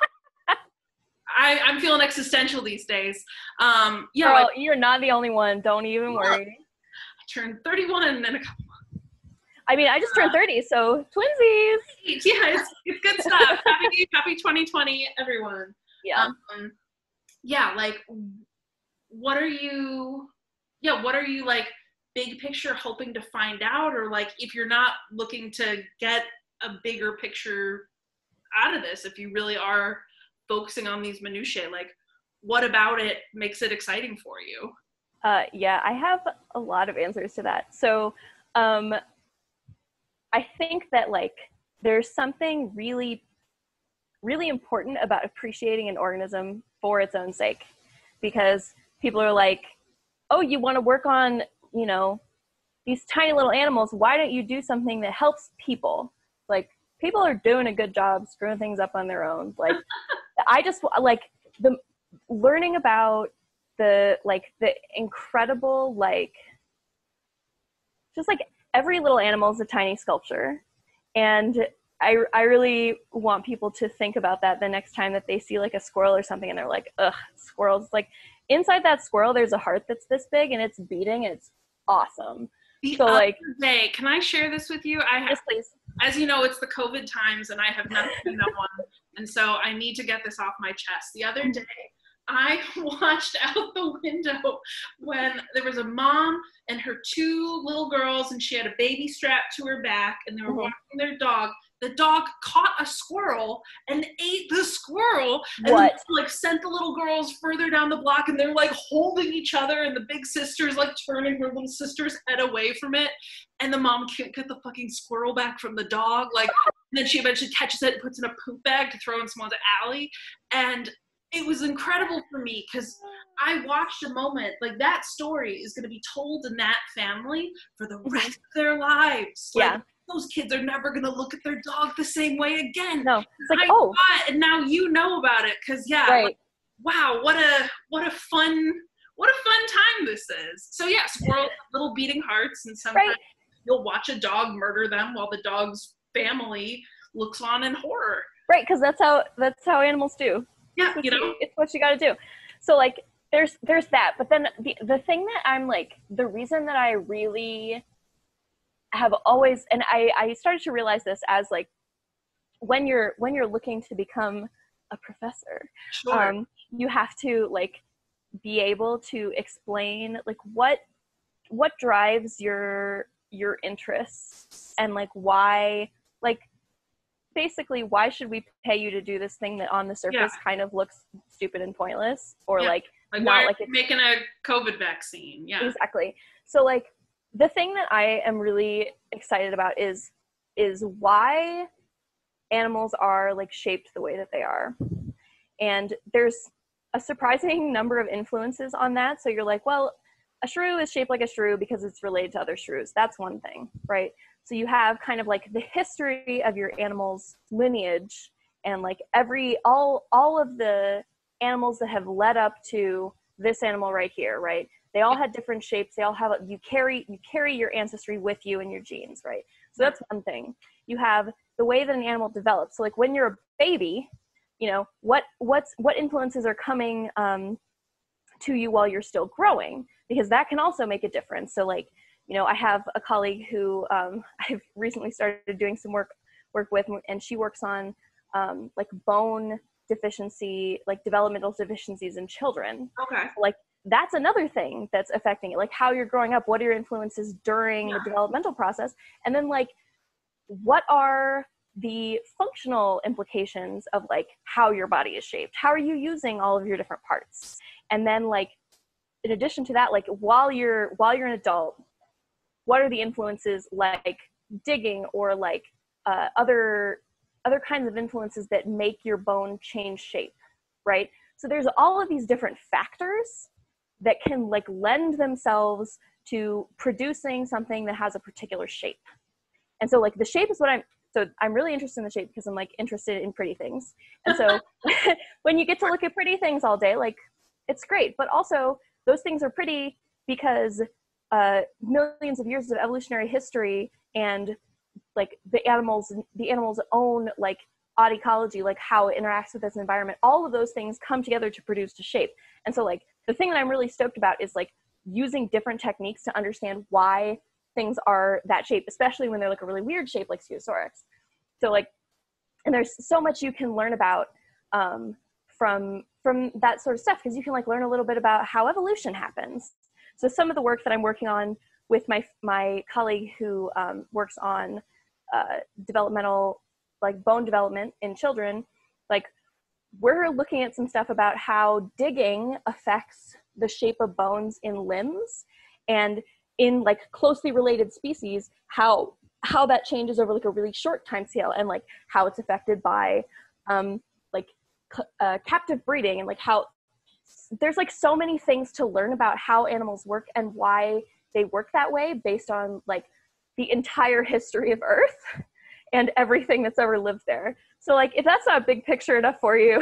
I, I'm feeling existential these days. Um, yeah, Girl, like, you're not the only one. Don't even worry. I turned thirty-one in a couple months. I mean, I just turned thirty, so twinsies. Yeah, it's, it's good stuff. happy, happy twenty twenty, everyone. Yeah. Um, yeah, like, what are you, yeah, what are you, like, big picture hoping to find out? Or, like, if you're not looking to get a bigger picture out of this, if you really are focusing on these minutiae, like what about it makes it exciting for you? Uh, yeah, I have a lot of answers to that. So um, I think that like there's something really, really important about appreciating an organism for its own sake, because people are like, oh, you want to work on, you know, these tiny little animals. Why don't you do something that helps people? Like people are doing a good job screwing things up on their own. Like I just like the learning about the, like the incredible, like, just like every little animal is a tiny sculpture. And I, I really want people to think about that the next time that they see like a squirrel or something and they're like, ugh, squirrels. Like inside that squirrel, there's a heart that's this big and it's beating and it's awesome. The so other like, day, can I share this with you? I have, yes, please. As you know, it's the COVID times and I have nothing to no one. And so I need to get this off my chest. The other day, I watched out the window when there was a mom and her two little girls and she had a baby strapped to her back and they were mm-hmm. walking their dog. The dog caught a squirrel and ate the squirrel and what? Then, like sent the little girls further down the block and they're like holding each other and the big sister's like turning her little sister's head away from it and the mom can't get the fucking squirrel back from the dog. Like, and then she eventually catches it and puts it in a poop bag to throw in some other alley. And it was incredible for me because I watched a moment, like that story is going to be told in that family for the rest of their lives. Like, yeah. Those kids are never going to look at their dog the same way again. No, it's like, I oh. thought, and now you know about it because, yeah, right. like, wow, what a what a fun, what a fun time this is. So, yeah, squirrels have little beating hearts, and sometimes right. you'll watch a dog murder them while the dog's family looks on in horror. Right, because that's how that's how animals do. Yeah, it's you know, you, it's what you got to do. So like, there's there's that, but then the the thing that I'm like, the reason that I really have always, and I I started to realize this as like, when you're when you're looking to become a professor, sure. um, you have to like be able to explain like what what drives your your interests and like why like. Basically, why should we pay you to do this thing that on the surface yeah. kind of looks stupid and pointless, or yeah. like, like not why are like it's making a COVID vaccine? Yeah, exactly. So like the thing that I am really excited about is is why animals are like shaped the way that they are. And there's a surprising number of influences on that. So you're like, well, a shrew is shaped like a shrew because it's related to other shrews. That's one thing, right? So you have kind of like the history of your animal's lineage, and like every, all, all of the animals that have led up to this animal right here, right? They all had different shapes. They all have, you carry, you carry your ancestry with you in your genes, right? So that's one thing. You have the way that an animal develops. So like when you're a baby, you know, what, what's, what influences are coming um, to you while you're still growing, because that can also make a difference. So like, you know, I have a colleague who um, I've recently started doing some work, work with, and she works on um, like bone deficiency, like developmental deficiencies in children. Okay. Like that's another thing that's affecting it, like how you're growing up, what are your influences during yeah. the developmental process, and then like what are the functional implications of like how your body is shaped, how are you using all of your different parts, and then like in addition to that, like while you're while you're an adult, what are the influences like digging or like uh, other other kinds of influences that make your bone change shape, right? So there's all of these different factors that can like lend themselves to producing something that has a particular shape. And so like the shape is what I'm, so I'm really interested in the shape because I'm like interested in pretty things. And so when you get to look at pretty things all day, like it's great, but also those things are pretty because uh, millions of years of evolutionary history and like the animals, the animal's own like odd ecology, like how it interacts with its environment, all of those things come together to produce a shape. And so like the thing that I'm really stoked about is like using different techniques to understand why things are that shape, especially when they're like a really weird shape like Stegosaurus. So like, and there's so much you can learn about um, from from that sort of stuff, because you can like learn a little bit about how evolution happens. So some of the work that I'm working on with my my colleague who um, works on uh, developmental, like bone development in children, like we're looking at some stuff about how digging affects the shape of bones in limbs, and in like closely related species, how how that changes over like a really short time scale, and like how it's affected by um, like uh, captive breeding, and like how there's like so many things to learn about how animals work and why they work that way based on like the entire history of Earth and everything that's ever lived there. So like if that's not big picture enough for you,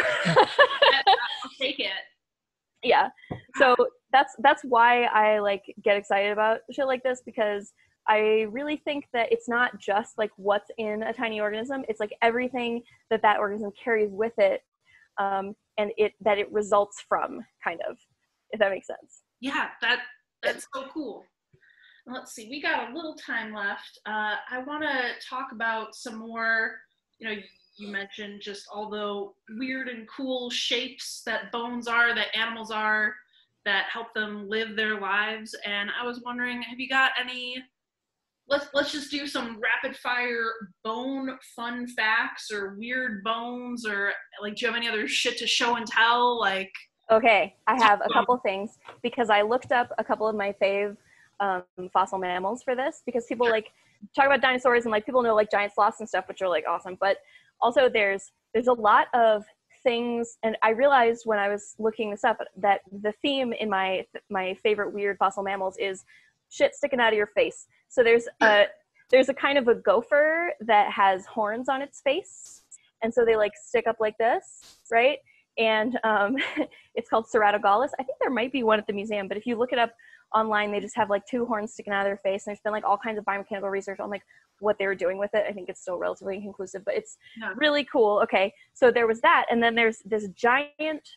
I'll take it. Yeah. So that's that's why I like get excited about shit like this, because I really think that it's not just like what's in a tiny organism, it's like everything that that organism carries with it, um, and it that it results from, kind of, if that makes sense. Yeah, that that's so cool. Let's see, we got a little time left. Uh, I want to talk about some more, you know, you mentioned just all the weird and cool shapes that bones are, that animals are, that help them live their lives. And I was wondering, have you got any, let's let's just do some rapid fire bone fun facts or weird bones, or like, do you have any other shit to show and tell? Like, okay, I have a couple things, because I looked up a couple of my fave um, fossil mammals for this, because people like talk about dinosaurs and like people know like giant sloths and stuff, which are like awesome, but also there's there's a lot of things, and I realized when I was looking this up that the theme in my my favorite weird fossil mammals is shit sticking out of your face. So there's a there's a kind of a gopher that has horns on its face, and so they like stick up like this, right? And um, it's called Ceratogallus. I think there might be one at the museum, but if you look it up online, they just have like two horns sticking out of their face, and there's been like all kinds of biomechanical research on like what they were doing with it. I think it's still relatively inconclusive, but it's yeah. really cool. Okay, so there was that, and then there's this giant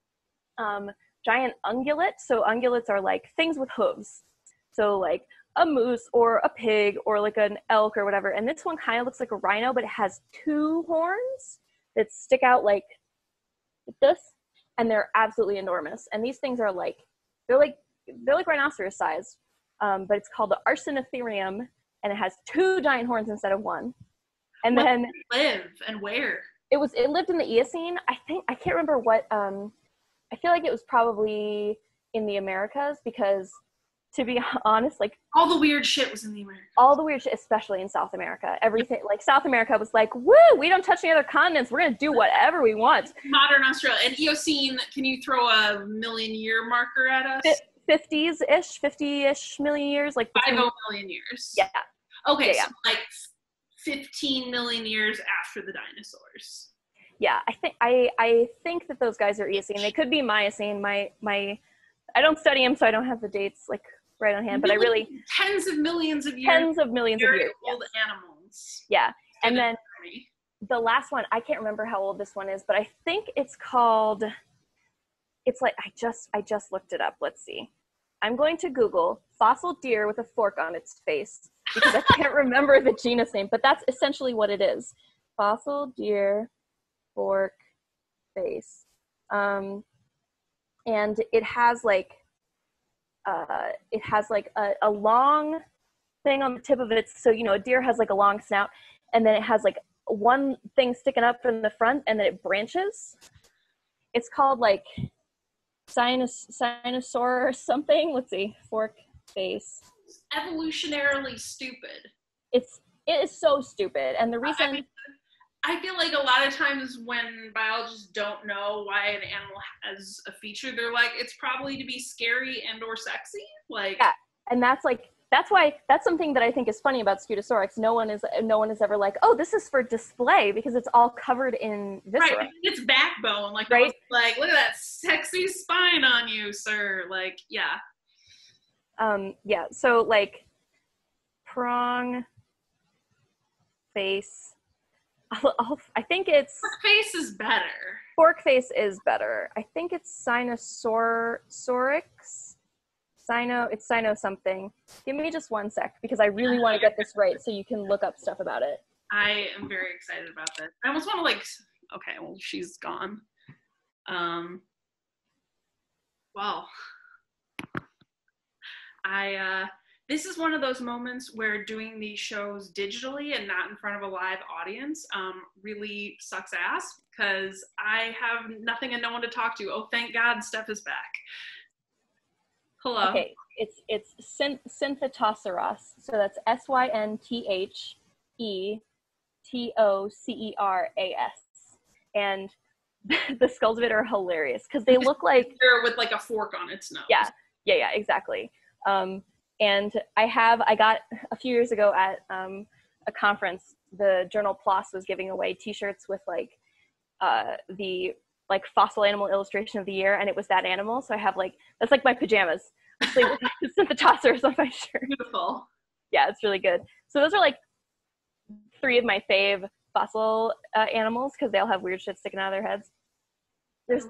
um giant ungulate. So ungulates are like things with hooves, so like a moose or a pig or like an elk or whatever, and this one kind of looks like a rhino, but it has two horns that stick out like this, and they're absolutely enormous. And these things are like they're like they're like rhinoceros size, um, but it's called the Arsinotherium, and it has two giant horns instead of one. And Where then did it live and where? It was it lived in the Eocene. I think I can't remember what. Um, I feel like it was probably in the Americas, because to be honest, like all the weird shit was in the Americas. All the weird shit, especially in South America. Everything, like South America was like, woo, we don't touch any other continents. We're going to do whatever we want. Modern Australia. And Eocene, can you throw a million year marker at us? fifties-ish, fifty-ish million years. Like Five oh million years. Yeah. Okay, yeah, yeah. so like fifteen million years after the dinosaurs. Yeah, I think I, I think that those guys are Eocene. They could be Miocene. My, my, I don't study them, so I don't have the dates like right on hand, but I really tens of millions of years tens of millions of years old yes. animals. Yeah. And then the last one, I can't remember how old this one is, but I think it's called, it's like I just I just looked it up. Let's see. I'm going to Google fossil deer with a fork on its face because I can't remember the genus name, but that's essentially what it is. Fossil deer fork face. Um and it has like Uh, it has like a, a long thing on the tip of it. So, you know, a deer has like a long snout, and then it has like one thing sticking up from the front, and then it branches. It's called like sinus, Sinosaur or something. Let's see, fork face. Evolutionarily stupid. It's, it is so stupid. And the reason... I mean, I feel like a lot of times when biologists don't know why an animal has a feature, they're like, it's probably to be scary and or sexy. Like, yeah, and that's like, that's why, that's something that I think is funny about Scutosaurix. No one is, no one is ever like, oh, this is for display because it's all covered in viscera. Right, it's backbone. Like, right? Like, look at that sexy spine on you, sir. Like, yeah. Um, yeah, so like, prong, face, I'll, I'll, I think it's... Fork face is better. Fork face is better. I think it's Sinosaurix. Sino, it's Sino something. Give me just one sec, because I really want to get this right so you can look up stuff about it. I am very excited about this. I almost want to like... Okay, well, she's gone. Um, well, I... Uh, This is one of those moments where doing these shows digitally and not in front of a live audience um, really sucks ass because I have nothing and no one to talk to. Oh, thank God, Steph is back. Hello. Okay, it's it's synth- Synthetoceras. So that's S Y N T H E T O C E R A S. And the skulls of it are hilarious because they look like... with like a fork on its nose. Yeah, yeah, yeah, exactly. Um, And I have, I got a few years ago at um, a conference, the journal P L O S was giving away t-shirts with like uh, the like fossil animal illustration of the year, and it was that animal. So I have like, that's like my pajamas. Synthetoceras on my shirt. Beautiful. Yeah, it's really good. So those are like three of my fave fossil uh, animals because they all have weird shit sticking out of their heads. There's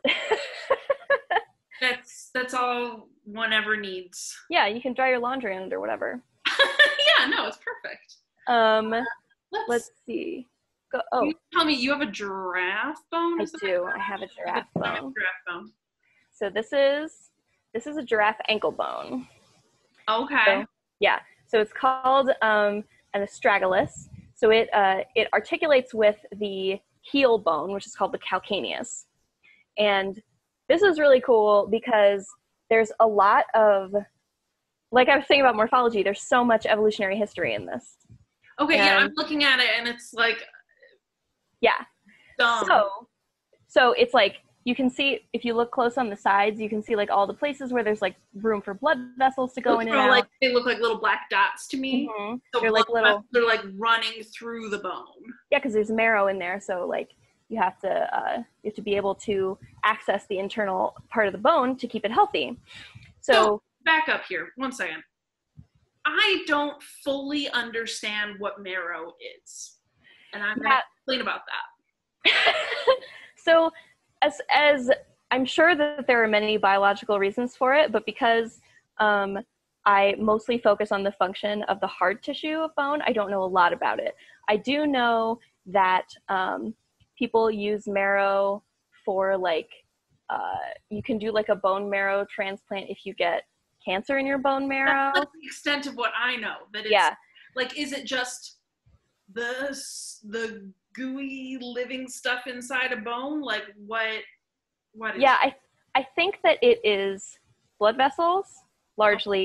That's that's all one ever needs. Yeah, you can dry your laundry in it or whatever. Yeah, no, it's perfect. Um, uh, let's, let's see. Go, oh, you tell me you have a giraffe bone? I do. I have a giraffe bone. I have a giraffe bone. So this is this is a giraffe ankle bone. Okay. So, yeah. So it's called um, an astragalus. So it uh, it articulates with the heel bone, which is called the calcaneus, and this is really cool because there's a lot of, like I was saying about morphology, there's so much evolutionary history in this. Okay, and, yeah, I'm looking at it and it's like, yeah. dumb. So, so it's like, you can see, if you look close on the sides, you can see like all the places where there's like room for blood vessels to go in and out. Like, they look like little black dots to me. Mm-hmm. So they're like little, they're like running through the bone. Yeah, because there's marrow in there, so like, you have to uh, you have to be able to access the internal part of the bone to keep it healthy. So, so back up here, one second. I don't fully understand what marrow is, and I'm going to explain about that. So, as as I'm sure that there are many biological reasons for it, but because um, I mostly focus on the function of the hard tissue of bone, I don't know a lot about it. I do know that um, people use marrow for like, uh, you can do like a bone marrow transplant if you get cancer in your bone marrow. That's the extent of what I know. That it's, yeah. Like, is it just the, the gooey living stuff inside a bone? Like what, what is Yeah, I, I think that it is blood vessels largely,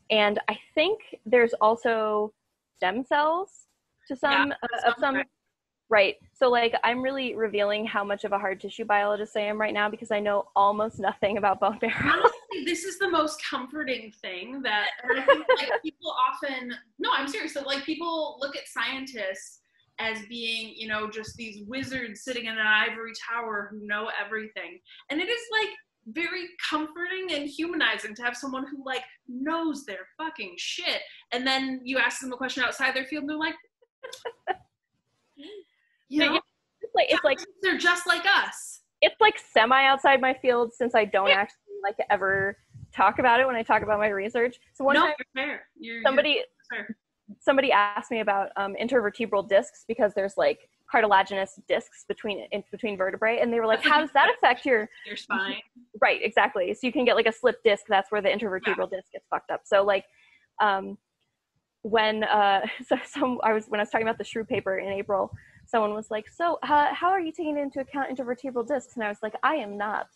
And I think there's also stem cells to some, Yeah, uh, of some, right. right. So like, I'm really revealing how much of a hard tissue biologist I am right now because I know almost nothing about bone marrow. Honestly, this is the most comforting thing that, and I think like people often, no, I'm serious. So like people look at scientists as being, you know, just these wizards sitting in an ivory tower who know everything. And it is like very comforting and humanizing to have someone who like knows their fucking shit. And then you ask them a question outside their field and they're like, you know, it's like, it's like they're just like us. It's like semi outside my field since I don't yeah. actually like to ever talk about it when I talk about my research. So one no, time you're fair. You're, somebody, you're fair. somebody asked me about um, intervertebral discs because there's like cartilaginous discs between in between vertebrae, and they were like, that's "How does that affect your your spine?" Right, exactly. So you can get like a slip disc. That's where the intervertebral yeah. disc gets fucked up. So like, um, when uh, so some I was when I was talking about the shrew paper in April, someone was like, "So uh, how are you taking into account intervertebral discs?" And I was like, "I am not."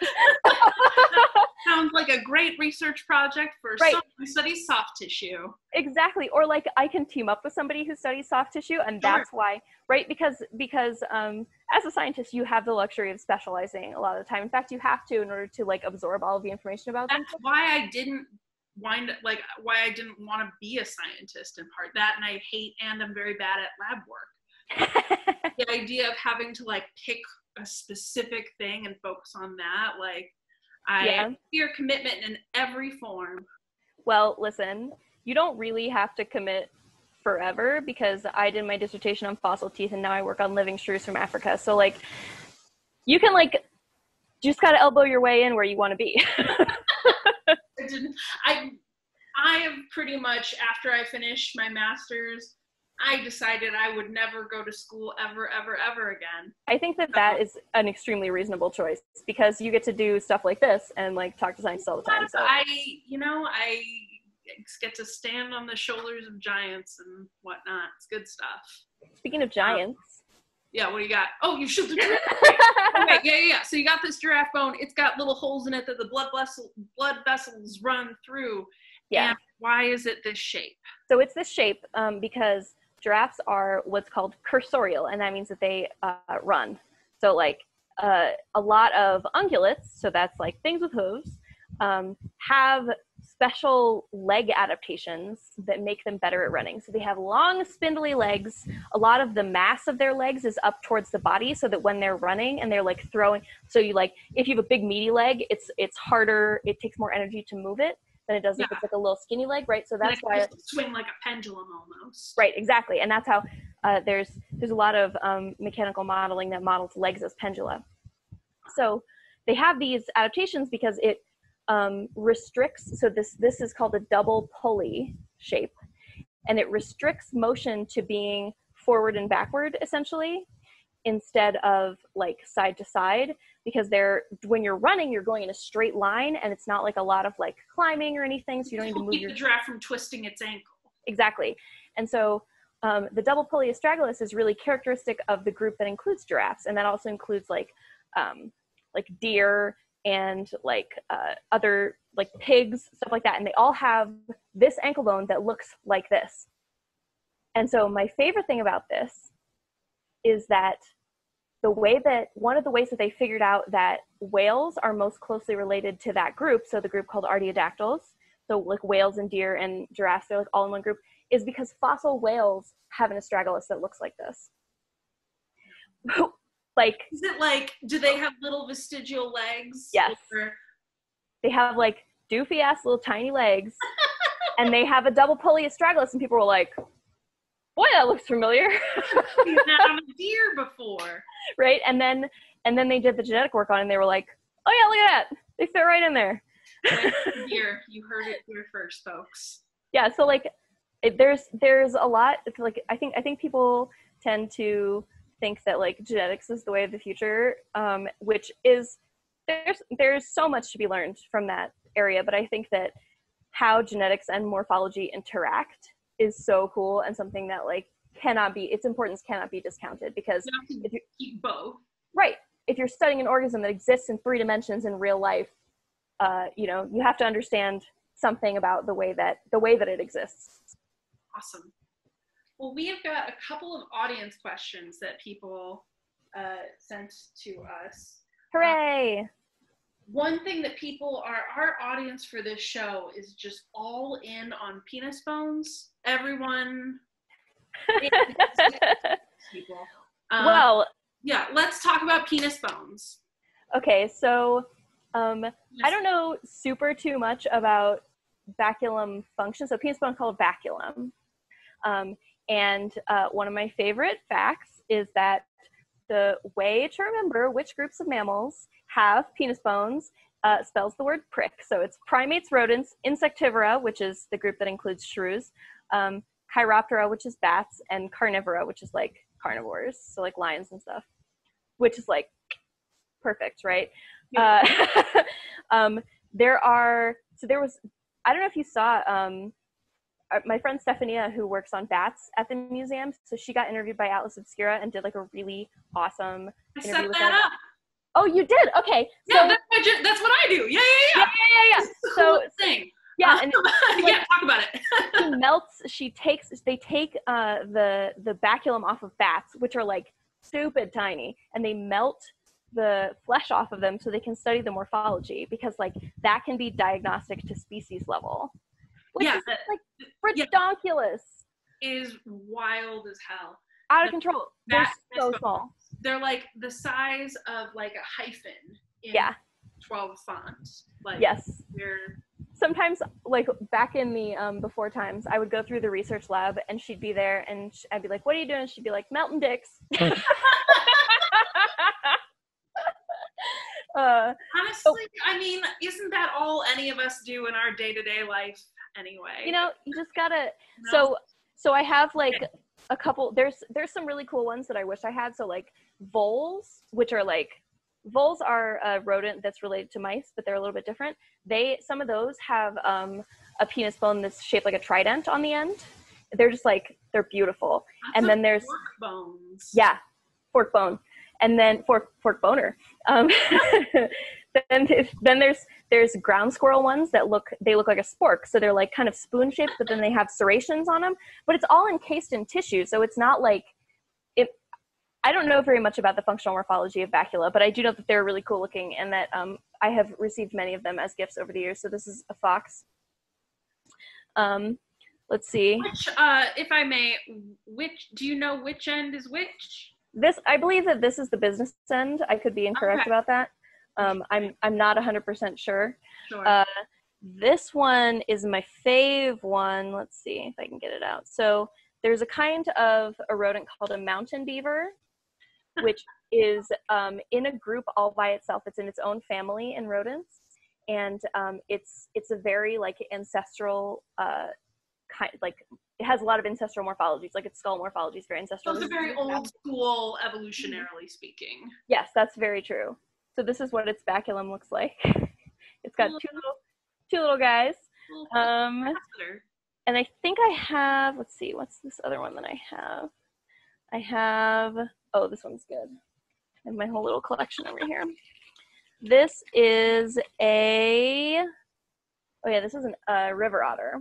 Sounds like a great research project for right. someone who studies soft tissue. Exactly. Or like I can team up with somebody who studies soft tissue, and sure. that's why, right? Because because um, as a scientist, you have the luxury of specializing a lot of the time. In fact, you have to in order to like absorb all of the information about that's them. Why I didn't wind up, like why I didn't want to be a scientist in part. That, and I hate and I'm very bad at lab work. The idea of having to like pick a specific thing and focus on that, like I yeah. fear commitment in every form. Well, listen, you don't really have to commit forever because I did my dissertation on fossil teeth and now I work on living shrews from Africa. So like, you can like, just gotta elbow your way in where you want to be. I didn't, I, I have pretty much, after I finished my master's, I decided I would never go to school ever, ever, ever again. I think that that is an extremely reasonable choice because you get to do stuff like this and like talk to scientists all the time. So I, you know, I get to stand on the shoulders of giants and whatnot. It's good stuff. Speaking of giants. Um, yeah, what do you got? Oh, you should. Okay, yeah, yeah, yeah. So you got this giraffe bone. It's got little holes in it that the blood vessel, blood vessels run through. Yeah. And why is it this shape? So it's this shape um, because giraffes are what's called cursorial, and that means that they uh, run. So like uh, a lot of ungulates, so that's like things with hooves, um, have special leg adaptations that make them better at running. So they have long, spindly legs. A lot of the mass of their legs is up towards the body so that when they're running and they're like throwing, so you like, if you have a big meaty leg, it's it's harder, it takes more energy to move it than it does yeah. if it's like a little skinny leg, right? So that's like why swing like a pendulum almost. Right, exactly, and that's how uh, there's there's a lot of um, mechanical modeling that models legs as pendula. So they have these adaptations because it um, restricts. So this this is called a double pulley shape, and it restricts motion to being forward and backward essentially, instead of like side to side. Because they're, when you're running, you're going in a straight line and it's not like a lot of like climbing or anything. So you don't need to move keep your the giraffe from twisting its ankle. Exactly. And so um, the double pulley astragalus is really characteristic of the group that includes giraffes. And that also includes like, um, like deer and like uh, other like pigs, stuff like that. And they all have this ankle bone that looks like this. And so my favorite thing about this is that the way that, one of the ways that they figured out that whales are most closely related to that group, so the group called artiodactyls, so like whales and deer and giraffes, they're like all in one group, is because fossil whales have an astragalus that looks like this. Like, is it like, do they have little vestigial legs? Yes. Or? They have like doofy ass little tiny legs, and they have a double pulley astragalus, and people were like, boy, that looks familiar. You've had on a deer before. Right, and then and then they did the genetic work on it, and they were like, oh yeah, look at that. They fit right in there. Deer, you heard it here first, folks. Yeah, so like it, there's there's a lot, it's like I think I think people tend to think that like genetics is the way of the future, um, which is, there's there's so much to be learned from that area, but I think that how genetics and morphology interact is so cool and something that like cannot be, its importance cannot be discounted, because you have to if you keep both. Right, if you're studying an organism that exists in three dimensions in real life, uh, you know, you have to understand something about the way that the way that it exists. Awesome. Well, we have got a couple of audience questions that people uh, sent to us. Hooray! Um, one thing that people are, our audience for this show is just all in on penis bones. Everyone. people. Um, well, yeah, let's talk about penis bones. Okay, so um, I don't know super too much about baculum function. So penis bone is called baculum. Um, and uh, one of my favorite facts is that the way to remember which groups of mammals have penis bones uh, spells the word prick. So it's primates, rodents, insectivora, which is the group that includes shrews, um, chiroptera, which is bats, and carnivora, which is like carnivores, so like lions and stuff, which is like perfect, right? Yeah. Uh, um, there are, so there was, I don't know if you saw, um, my friend Stephania, who works on bats at the museum, so she got interviewed by Atlas Obscura and did like a really awesome I interview set with that them. up. Oh, you did? Okay. Yeah, so, that's, my, that's what I do. Yeah, yeah, yeah. Yeah, yeah, yeah, yeah. The so, thing. Yeah, and like, yeah, talk about it. she melts, she takes, they take uh, the, the baculum off of bats, which are like stupid tiny, and they melt the flesh off of them so they can study the morphology, because like that can be diagnostic to species level, which yeah, is like redonkulous. Yeah, is wild as hell. Out of the, control. They're so bones, small. They're like the size of like a hyphen in yeah. twelve fonts. Like, yes. They're sometimes, like back in the um, before times, I would go through the research lab and she'd be there and I'd be like, what are you doing? And she'd be like, melting dicks. uh, Honestly, so, I mean, isn't that all any of us do in our day-to-day life anyway? You know, you just gotta, no. so, so I have like a couple, there's, there's some really cool ones that I wish I had. So like voles, which are like, voles are a rodent that's related to mice, but they're a little bit different. They, some of those have um, a penis bone that's shaped like a trident on the end. They're just like, they're beautiful. That's and then there's fork bones. Yeah, fork bone, and then fork fork boner. Um, then then there's there's ground squirrel ones that look they look like a spork, so they're like kind of spoon shaped, but then they have serrations on them. But it's all encased in tissue, so it's not like it. I don't know very much about the functional morphology of bacula, but I do know that they're really cool looking, and that um, I have received many of them as gifts over the years. So this is a fox. Um, let's see. Which, uh, if I may, which do you know which end is which? This, I believe that this is the business end. I could be incorrect okay. about that. Um, I'm I'm not one hundred percent sure. Sure. Uh, this one is my fave one. Let's see if I can get it out. So there's a kind of a rodent called a mountain beaver, which is um, in a group all by itself. It's in its own family in rodents, and um, it's it's a very like ancestral uh, kind, like it has a lot of ancestral morphologies. Like its skull morphology is very ancestral. So it's a very old school, evolutionarily speaking. Yes, that's very true. So this is what its baculum looks like. It's got two little two little guys. Um, and I think I have. Let's see, what's this other one that I have? I have. Oh, this one's good. I have my whole little collection over here. This is a, oh yeah, this is a uh, river otter.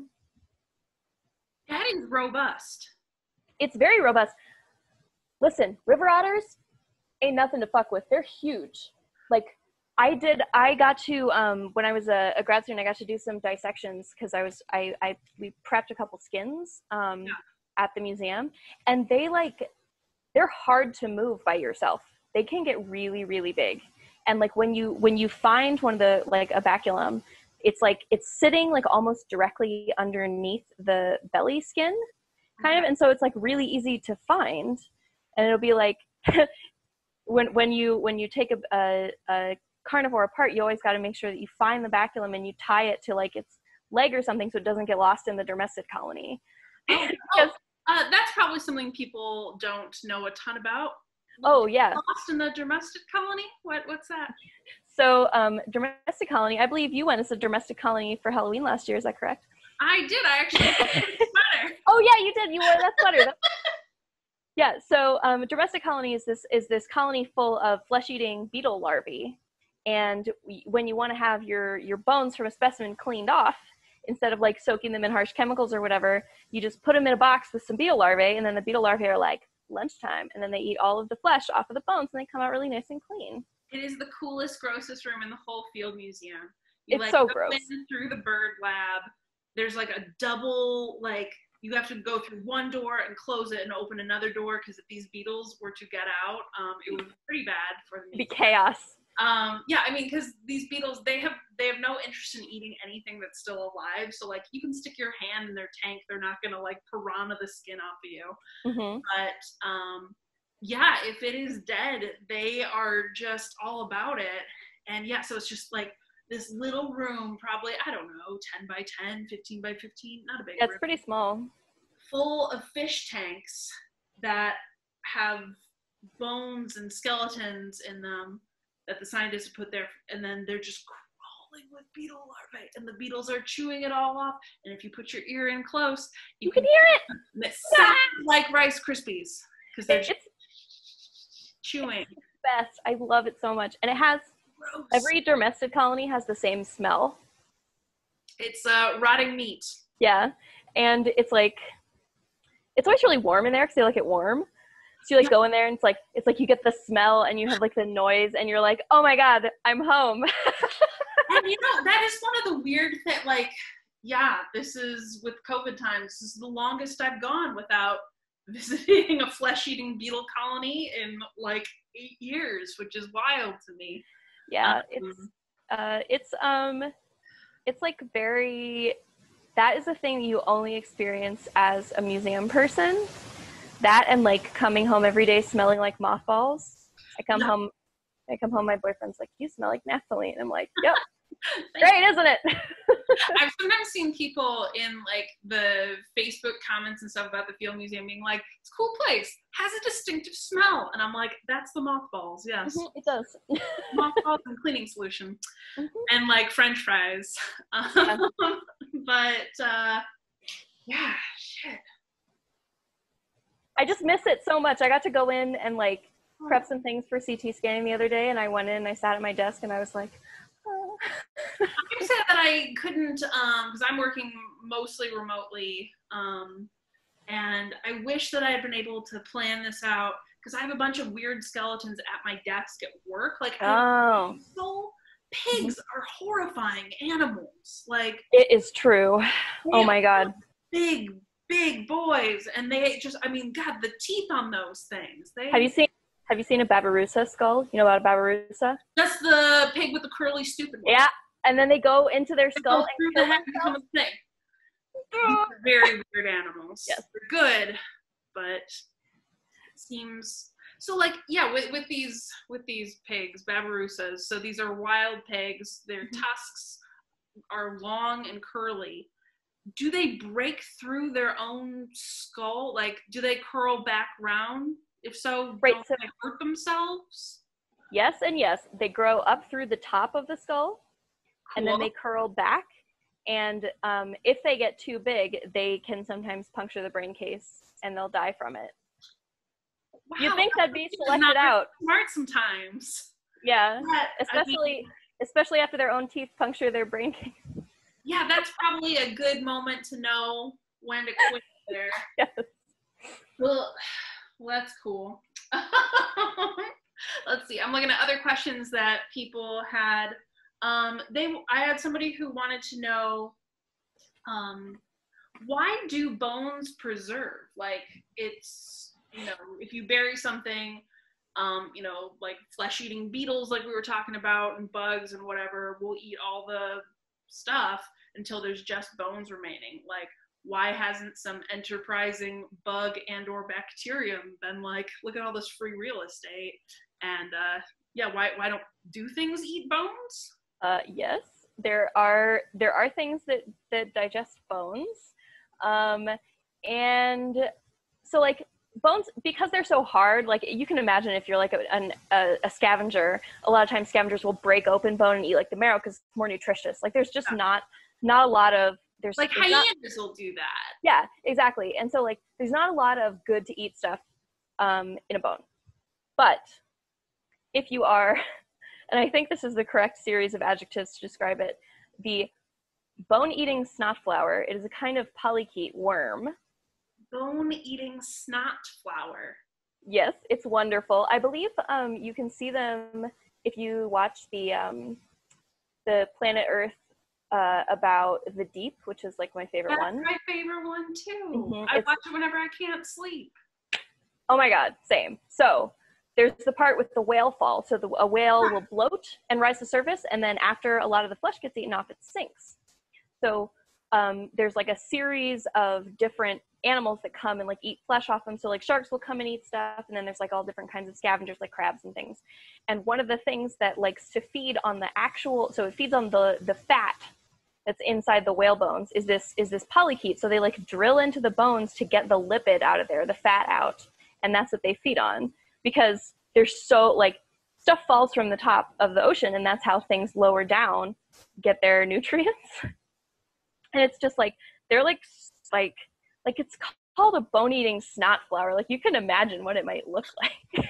That is robust. It's very robust. Listen, river otters ain't nothing to fuck with. They're huge. Like, I did, I got to, um, when I was a, a grad student, I got to do some dissections because I was, I, I, we prepped a couple skins um, yeah. at the museum, and they like, they're hard to move by yourself. They can get really, really big. And like when you when you find one of the, like a baculum, it's like it's sitting like almost directly underneath the belly skin, kind of. And so it's like really easy to find. And it'll be like when when you when you take a, a, a carnivore apart, you always got to make sure that you find the baculum and you tie it to like its leg or something so it doesn't get lost in the dermestid colony. Oh, oh. Uh, that's probably something people don't know a ton about. Oh, yeah. Lost in the dermestid colony? What? What's that? So, um, dermestid colony, I believe you went as a dermestid colony for Halloween last year. Is that correct? I did. I actually wore a sweater. Oh, yeah, you did. You wore that sweater. Yeah, so um, dermestid colony is this, is this colony full of flesh-eating beetle larvae. And we, when you want to have your, your bones from a specimen cleaned off, instead of like soaking them in harsh chemicals or whatever, you just put them in a box with some beetle larvae, and then the beetle larvae are like lunchtime, and then they eat all of the flesh off of the bones, and they come out really nice and clean. It is the coolest, grossest room in the whole Field Museum. You it's like so go gross. in through the bird lab. There's like a double, like you have to go through one door and close it and open another door, because if these beetles were to get out, um, it would be pretty bad for the It'd be chaos. Um, yeah, I mean, because these beetles, they have they have no interest in eating anything that's still alive. So like, you can stick your hand in their tank; they're not gonna like piranha the skin off of you. Mm-hmm. But um, yeah, if it is dead, they are just all about it. And yeah, so it's just like this little room, probably, I don't know, ten by ten, fifteen by fifteen, not a big yeah, room. It's pretty small. Full of fish tanks that have bones and skeletons in them that the scientists put there, and then they're just crawling with beetle larvae, and the beetles are chewing it all off. And if you put your ear in close, you, you can, can hear it. It sounds like Rice Krispies, because they're it's, chewing. It's the best. I love it so much, and it has Gross. Every domestic colony has the same smell. It's uh, rotting meat. Yeah, and it's like it's always really warm in there because they like it warm. So you like go in there and it's like it's like you get the smell and you have like the noise and you're like, oh my god, I'm home. And you know, that is one of the weird things. Like, yeah, this is with COVID times. This is the longest I've gone without visiting a flesh-eating beetle colony in like eight years, which is wild to me. Yeah, um, it's uh, it's um, it's like very. That is a thing you only experience as a museum person. That and like coming home every day smelling like mothballs. I come no. home, I come home. My boyfriend's like, "You smell like naphthalene." I'm like, "Yep, great, isn't it?" I've sometimes seen people in like the Facebook comments and stuff about the Field Museum being like, "It's a cool place, has a distinctive smell," and I'm like, "That's the mothballs, yes, Mm-hmm, it does." Mothballs and cleaning solution, mm-hmm. and like French fries, Yeah. but uh, yeah, shit. I just miss it so much. I got to go in and like prep some things for C T scanning the other day, and I went in and I sat at my desk and I was like, oh. I'm sad that I couldn't, um, because I'm working mostly remotely, um, and I wish that I had been able to plan this out, because I have a bunch of weird skeletons at my desk at work. Like, oh, so pigs are horrifying animals. Like, it is true. Oh my god. Big. Big boys, and they just, I mean, God, the teeth on those things. They, have you seen Have you seen a Babirusa skull? You know about a Babirusa? That's the pig with the curly, stupid one. Yeah, and then they go into their they skull go through and the head and become a thing. These are very weird animals. Yes, they're good, but it seems so. Like, yeah, with with these with these pigs, Babarusas. So these are wild pigs. Their mm-hmm. tusks are long and curly. Do they break through their own skull? Like, do they curl back round? If so, right, don't so they hurt themselves? Yes and yes. They grow up through the top of the skull, cool. And then they curl back. And um, if they get too big, they can sometimes puncture the brain case, and they'll die from it. Wow, you'd think that'd be selected out. Smart sometimes. Yeah, but, especially I mean, especially after their own teeth puncture their brain case. Yeah, that's probably a good moment to know when to quit there. Yes. Well, well, that's cool. Let's see. I'm looking at other questions that people had. Um, they, I had somebody who wanted to know, um, why do bones preserve? Like, it's, you know, if you bury something, um, you know, like flesh-eating beetles, like we were talking about, and bugs and whatever, will eat all the stuff until there's just bones remaining. Like, why hasn't some enterprising bug and or bacterium been like, look at all this free real estate, and uh yeah, why why don't do things eat bones? Uh yes, there are there are things that that digest bones, um and so like bones, because they're so hard, like you can imagine if you're like a, an, a, a scavenger, a lot of times scavengers will break open bone and eat like the marrow because it's more nutritious. Like there's just yeah. not not a lot of there's like there's hyenas not, will do that. Yeah, exactly. And so like there's not a lot of good to eat stuff um in a bone. But if you are, and I think this is the correct series of adjectives to describe it, the bone-eating snot flower. It is a kind of polychaete worm. Bone-eating snot flower. Yes, it's wonderful. I believe um, you can see them if you watch the um, the Planet Earth uh, about the deep, which is like my favorite That's one. my favorite one too. Mm-hmm. I It's, watch it whenever I can't sleep. oh my God, same. So there's the part with the whale fall. So the, a whale will bloat and rise to the surface, and then after a lot of the flesh gets eaten off, it sinks. So um, there's like a series of different animals that come and like eat flesh off them. So like sharks will come and eat stuff, and then there's like all different kinds of scavengers like crabs and things. And one of the things that likes to feed on the actual, so it feeds on the the fat that's inside the whale bones is this is this polychaete. So they like drill into the bones to get the lipid out of there, the fat out, and that's what they feed on, because there's so like stuff falls from the top of the ocean, and that's how things lower down get their nutrients. And it's just like they're like like like it's called a bone-eating snot flower. Like you can imagine what it might look like.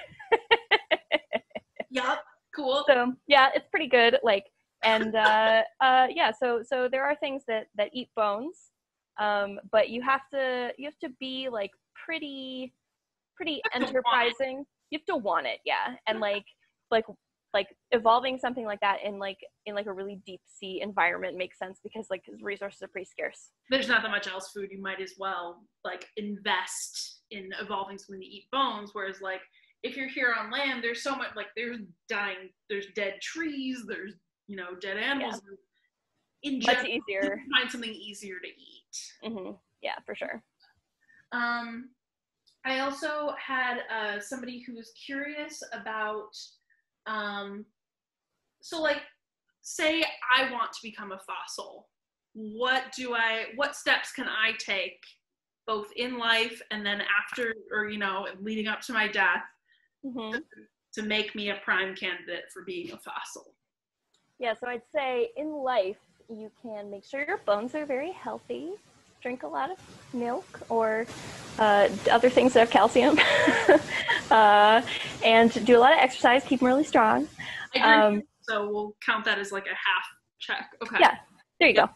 Yep, cool. So yeah, it's pretty good. Like and uh, uh, yeah, so so there are things that that eat bones, um, but you have to you have to be like pretty pretty enterprising. You have to want it, yeah, and like like like evolving something like that in like in like a really deep sea environment makes sense, because like resources are pretty scarce. There's not that much else food. You might as well like invest in evolving something to eat bones. Whereas like if you're here on land, there's so much, like there's dying, there's dead trees, there's, you know, dead animals. Yeah. In general, much easier. Find something easier to eat. Mm-hmm. Yeah, for sure. Um, I also had uh, somebody who was curious about, um, so like, say I want to become a fossil. What do I, what steps can I take both in life and then after, or, you know, leading up to my death, mm-hmm. to, to make me a prime candidate for being a fossil? Yeah, so I'd say in life, you can make sure your bones are very healthy, drink a lot of milk or uh, other things that have calcium, uh, and do a lot of exercise, keep them really strong. I agree. Um, so we'll count that as like a half check. Okay. Yeah, there you yeah. go.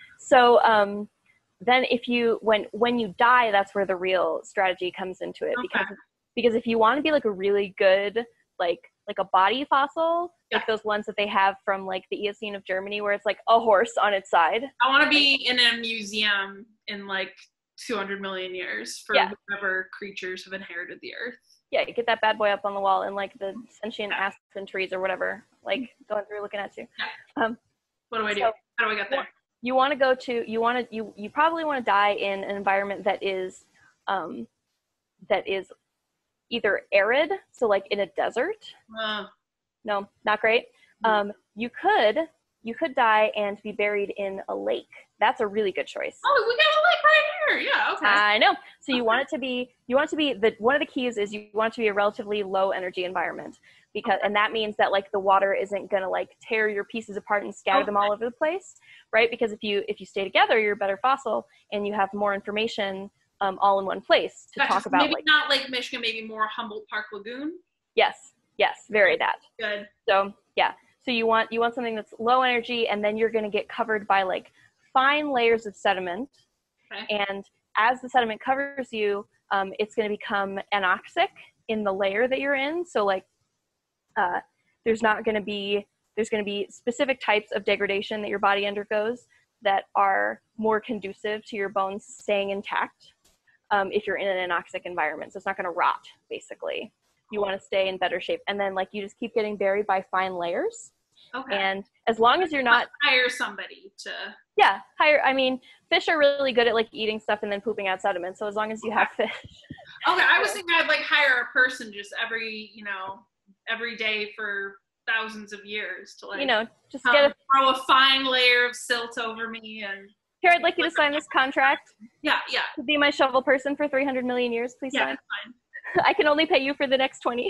So um, then if you, when when you die, that's where the real strategy comes into it. Okay. Because because if you want to be like a really good, like, like a body fossil, yeah. like those ones that they have from like the Eocene of Germany, where it's like a horse on its side. I want to be in a museum in like two hundred million years for yeah. whatever creatures have inherited the earth. Yeah, you get that bad boy up on the wall and like the sentient yeah. aspen trees or whatever, like going through looking at you. Yeah. Um, what do I do? So, How do I get there? You want to go to, you want to, you, you probably want to die in an environment that is, um, that is either arid, so like in a desert. Uh, no, not great. Um, you could, you could die and be buried in a lake. That's a really good choice. Oh, we got a lake right here. Yeah, okay. I know. So you okay. want it to be, you want it to be, the one of the keys is you want it to be a relatively low energy environment, because, okay. and that means that like the water isn't going to like tear your pieces apart and scatter okay. them all over the place, right? Because if you, if you stay together, you're a better fossil and you have more information um, all in one place to gotcha. talk about. Maybe like, not Lake Michigan, maybe more Humboldt Park Lagoon. Yes. Yes. Very that. Good. So yeah. So you want, you want something that's low energy, and then you're going to get covered by like fine layers of sediment. Okay. And as the sediment covers you, um, it's going to become anoxic in the layer that you're in. So like, uh, there's not going to be, there's going to be specific types of degradation that your body undergoes that are more conducive to your bones staying intact um, if you're in an anoxic environment. So it's not going to rot, basically. You want to stay in better shape. And then like you just keep getting buried by fine layers. Okay. And as long as you're not, hire somebody to, yeah, hire, I mean, fish are really good at like eating stuff and then pooping out sediment. So as long as you have fish. Okay. I was thinking I'd like hire a person just every, you know, every day for thousands of years to like, you know, just um, get a, throw a fine layer of silt over me. And here, I'd like you to sign this contract. Yeah. Yeah. To be my shovel person for three hundred million years, please yeah, sign. Fine. I can only pay you for the next twenty.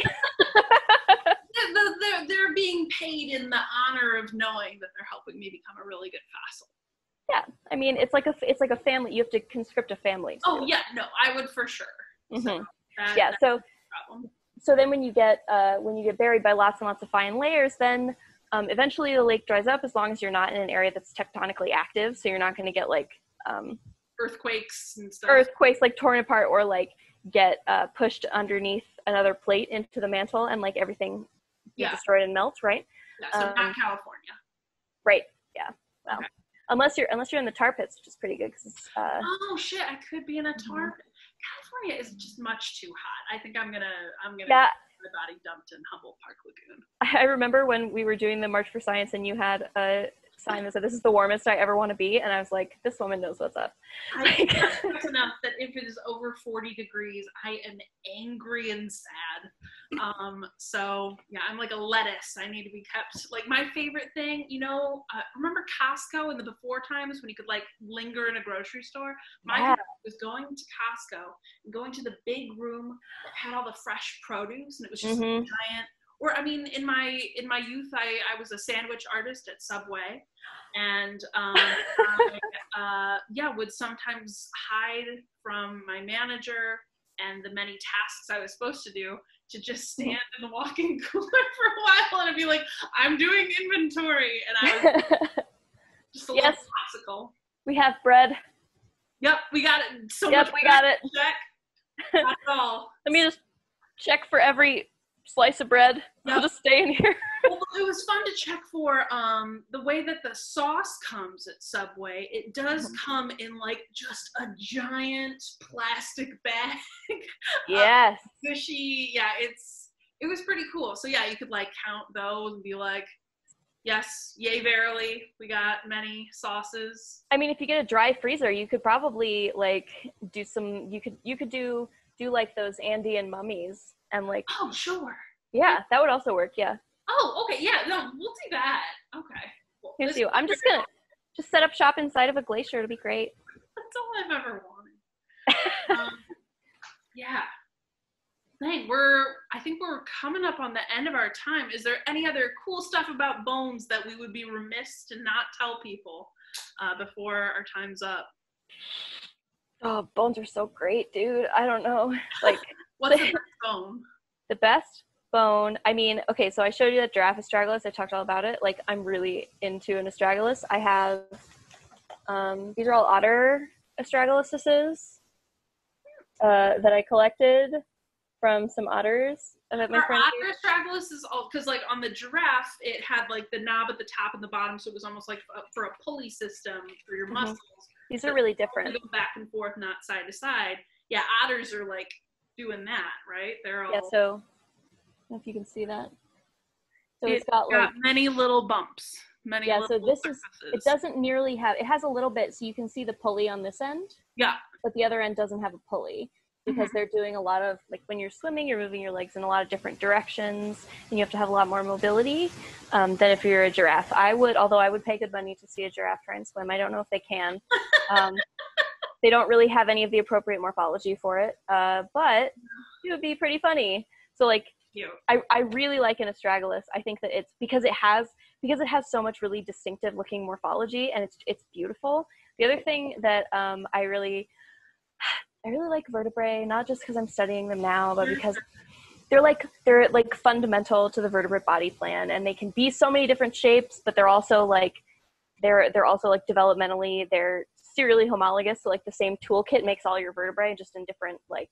they're, they're, they're being paid in the honor of knowing that they're helping me become a really good fossil. Yeah, I mean, it's like a it's like a family. You have to conscript a family. Oh yeah, no, I would for sure. Mm-hmm. So that, yeah, so problem. so then when you get uh, when you get buried by lots and lots of fine layers, then Um, eventually the lake dries up as long as you're not in an area that's tectonically active. So you're not going to get like um, earthquakes and stuff. Earthquakes like torn apart or like get uh, pushed underneath another plate into the mantle and like everything be yeah. destroyed and melt, right? Yeah, so um, not California. Right. Yeah. Well, okay. unless you're unless you're in the tar pits, which is pretty good because it's. Uh, oh shit! I could be in a tar pit. Mm-hmm. California is just much too hot. I think I'm gonna I'm gonna yeah. get my body dumped in Humboldt Park Lagoon. I remember when we were doing the March for Science and you had a sign that said, "This is the warmest I ever want to be," and I was like, "This woman knows what's up." I think that's enough that if it is over forty degrees, I am angry and sad. Um, so yeah, I'm like a lettuce. I need to be kept. Like my favorite thing, you know, uh, remember Costco in the before times when you could like linger in a grocery store? My yeah. favorite was going to Costco and going to the big room that had all the fresh produce, and it was just mm-hmm. like giant. Or I mean, in my in my youth, I, I was a sandwich artist at Subway, and um, I uh, yeah would sometimes hide from my manager and the many tasks I was supposed to do to just stand in the walk-in cooler for a while, and I'd be like, "I'm doing inventory," and I was just a yes. little popsicle. We have bread. Yep, we got it. So yep, much we got it. Check. Not at all. Let me just check for every slice of bread. Yep. I'll just stay in here. Well, it was fun to check for um, the way that the sauce comes at Subway. It does come in like just a giant plastic bag. Yes. um, fishy. Yeah, it's it was pretty cool. So yeah, you could like count those and be like, yes, yay, verily, we got many sauces. I mean, if you get a dry freezer, you could probably like do some. You could you could do do like those Andean mummies and like. Oh sure. Yeah, that would also work. Yeah. Oh, okay. Yeah, no, we'll do that. Okay. Well, here's you. I'm just gonna just set up shop inside of a glacier. It'll be great. That's all I've ever wanted. um, yeah. Dang, we're. I think we're coming up on the end of our time. Is there any other cool stuff about bones that we would be remiss to not tell people uh, before our time's up? Oh, bones are so great, dude. I don't know. Like, what's the best bone? The best bone. I mean, okay, so I showed you that giraffe astragalus. I talked all about it. Like, I'm really into an astragalus. I have, um, these are all otter astragaluses uh, that I collected from some otters. That my Our friend otter astragalus is all, because like on the giraffe, it had like the knob at the top and the bottom, so it was almost like a, for a pulley system for your mm-hmm. muscles. These are really different. You go back and forth, not side to side. Yeah, otters are like doing that, right? They're all. Yeah, so I don't know if you can see that. So it's, it's got, got like many little bumps. Many yeah, little so this surfaces. is, it doesn't nearly have, it has a little bit, so you can see the pulley on this end. Yeah. But the other end doesn't have a pulley because mm-hmm. they're doing a lot of, like when you're swimming, you're moving your legs in a lot of different directions and you have to have a lot more mobility um, than if you're a giraffe. I would, although I would pay good money to see a giraffe try and swim. I don't know if they can. Um, they don't really have any of the appropriate morphology for it, uh, but it would be pretty funny. So like, I, I really like an astragalus. I think that it's because it has because it has so much really distinctive looking morphology and it's it's beautiful. The other thing that um, I really I really like vertebrae, not just because I'm studying them now, but because they're like they're like fundamental to the vertebrate body plan, and they can be so many different shapes, but they're also like they're they're also like developmentally they're serially homologous. So like the same toolkit makes all your vertebrae just in different like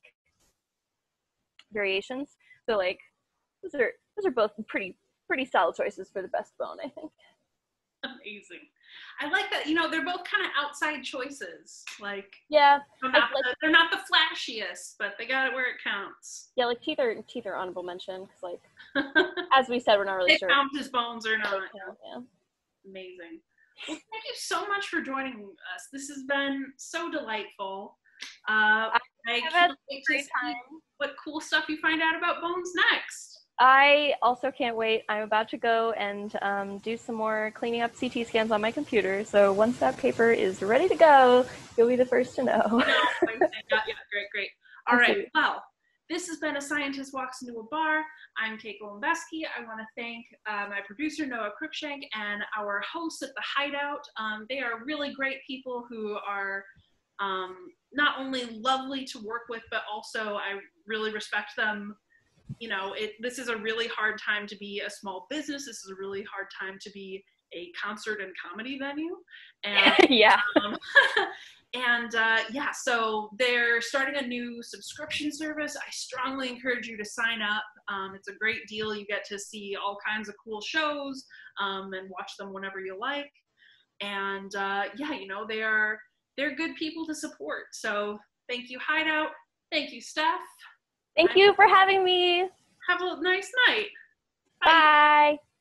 variations. So like those are those are both pretty pretty solid choices for the best bone, I think. Amazing. I like that. You know, they're both kind of outside choices. Like yeah, they're not, like, the, they're not the flashiest, but they got it where it counts. Yeah, like teeth are teeth are honorable mention because like as we said, we're not really they sure. They count as bones or not. Yeah, yeah. Amazing. Well, thank you so much for joining us. This has been so delightful. Uh, I, I can't wait to see what cool stuff you find out about bones next. I also can't wait. I'm about to go and um, do some more cleaning up C T scans on my computer. So once that paper is ready to go, you'll be the first to know. No, yeah, yeah, great, great. All right. Well, this has been A Scientist Walks Into a Bar. I'm Kate Golembiewski. I want to thank uh, my producer, Noah Cruikshank, and our hosts at The Hideout. Um, they are really great people who are um, not only lovely to work with, but also I really respect them you know, it, this is a really hard time to be a small business. This is a really hard time to be a concert and comedy venue. And yeah. um, and uh, yeah, so they're starting a new subscription service. I strongly encourage you to sign up. Um, it's a great deal. You get to see all kinds of cool shows um, and watch them whenever you like. And uh, yeah, you know, they are, they're good people to support. So thank you, Hideout. Thank you, Steph. Thank you for having me. Have a nice night. Bye. Bye.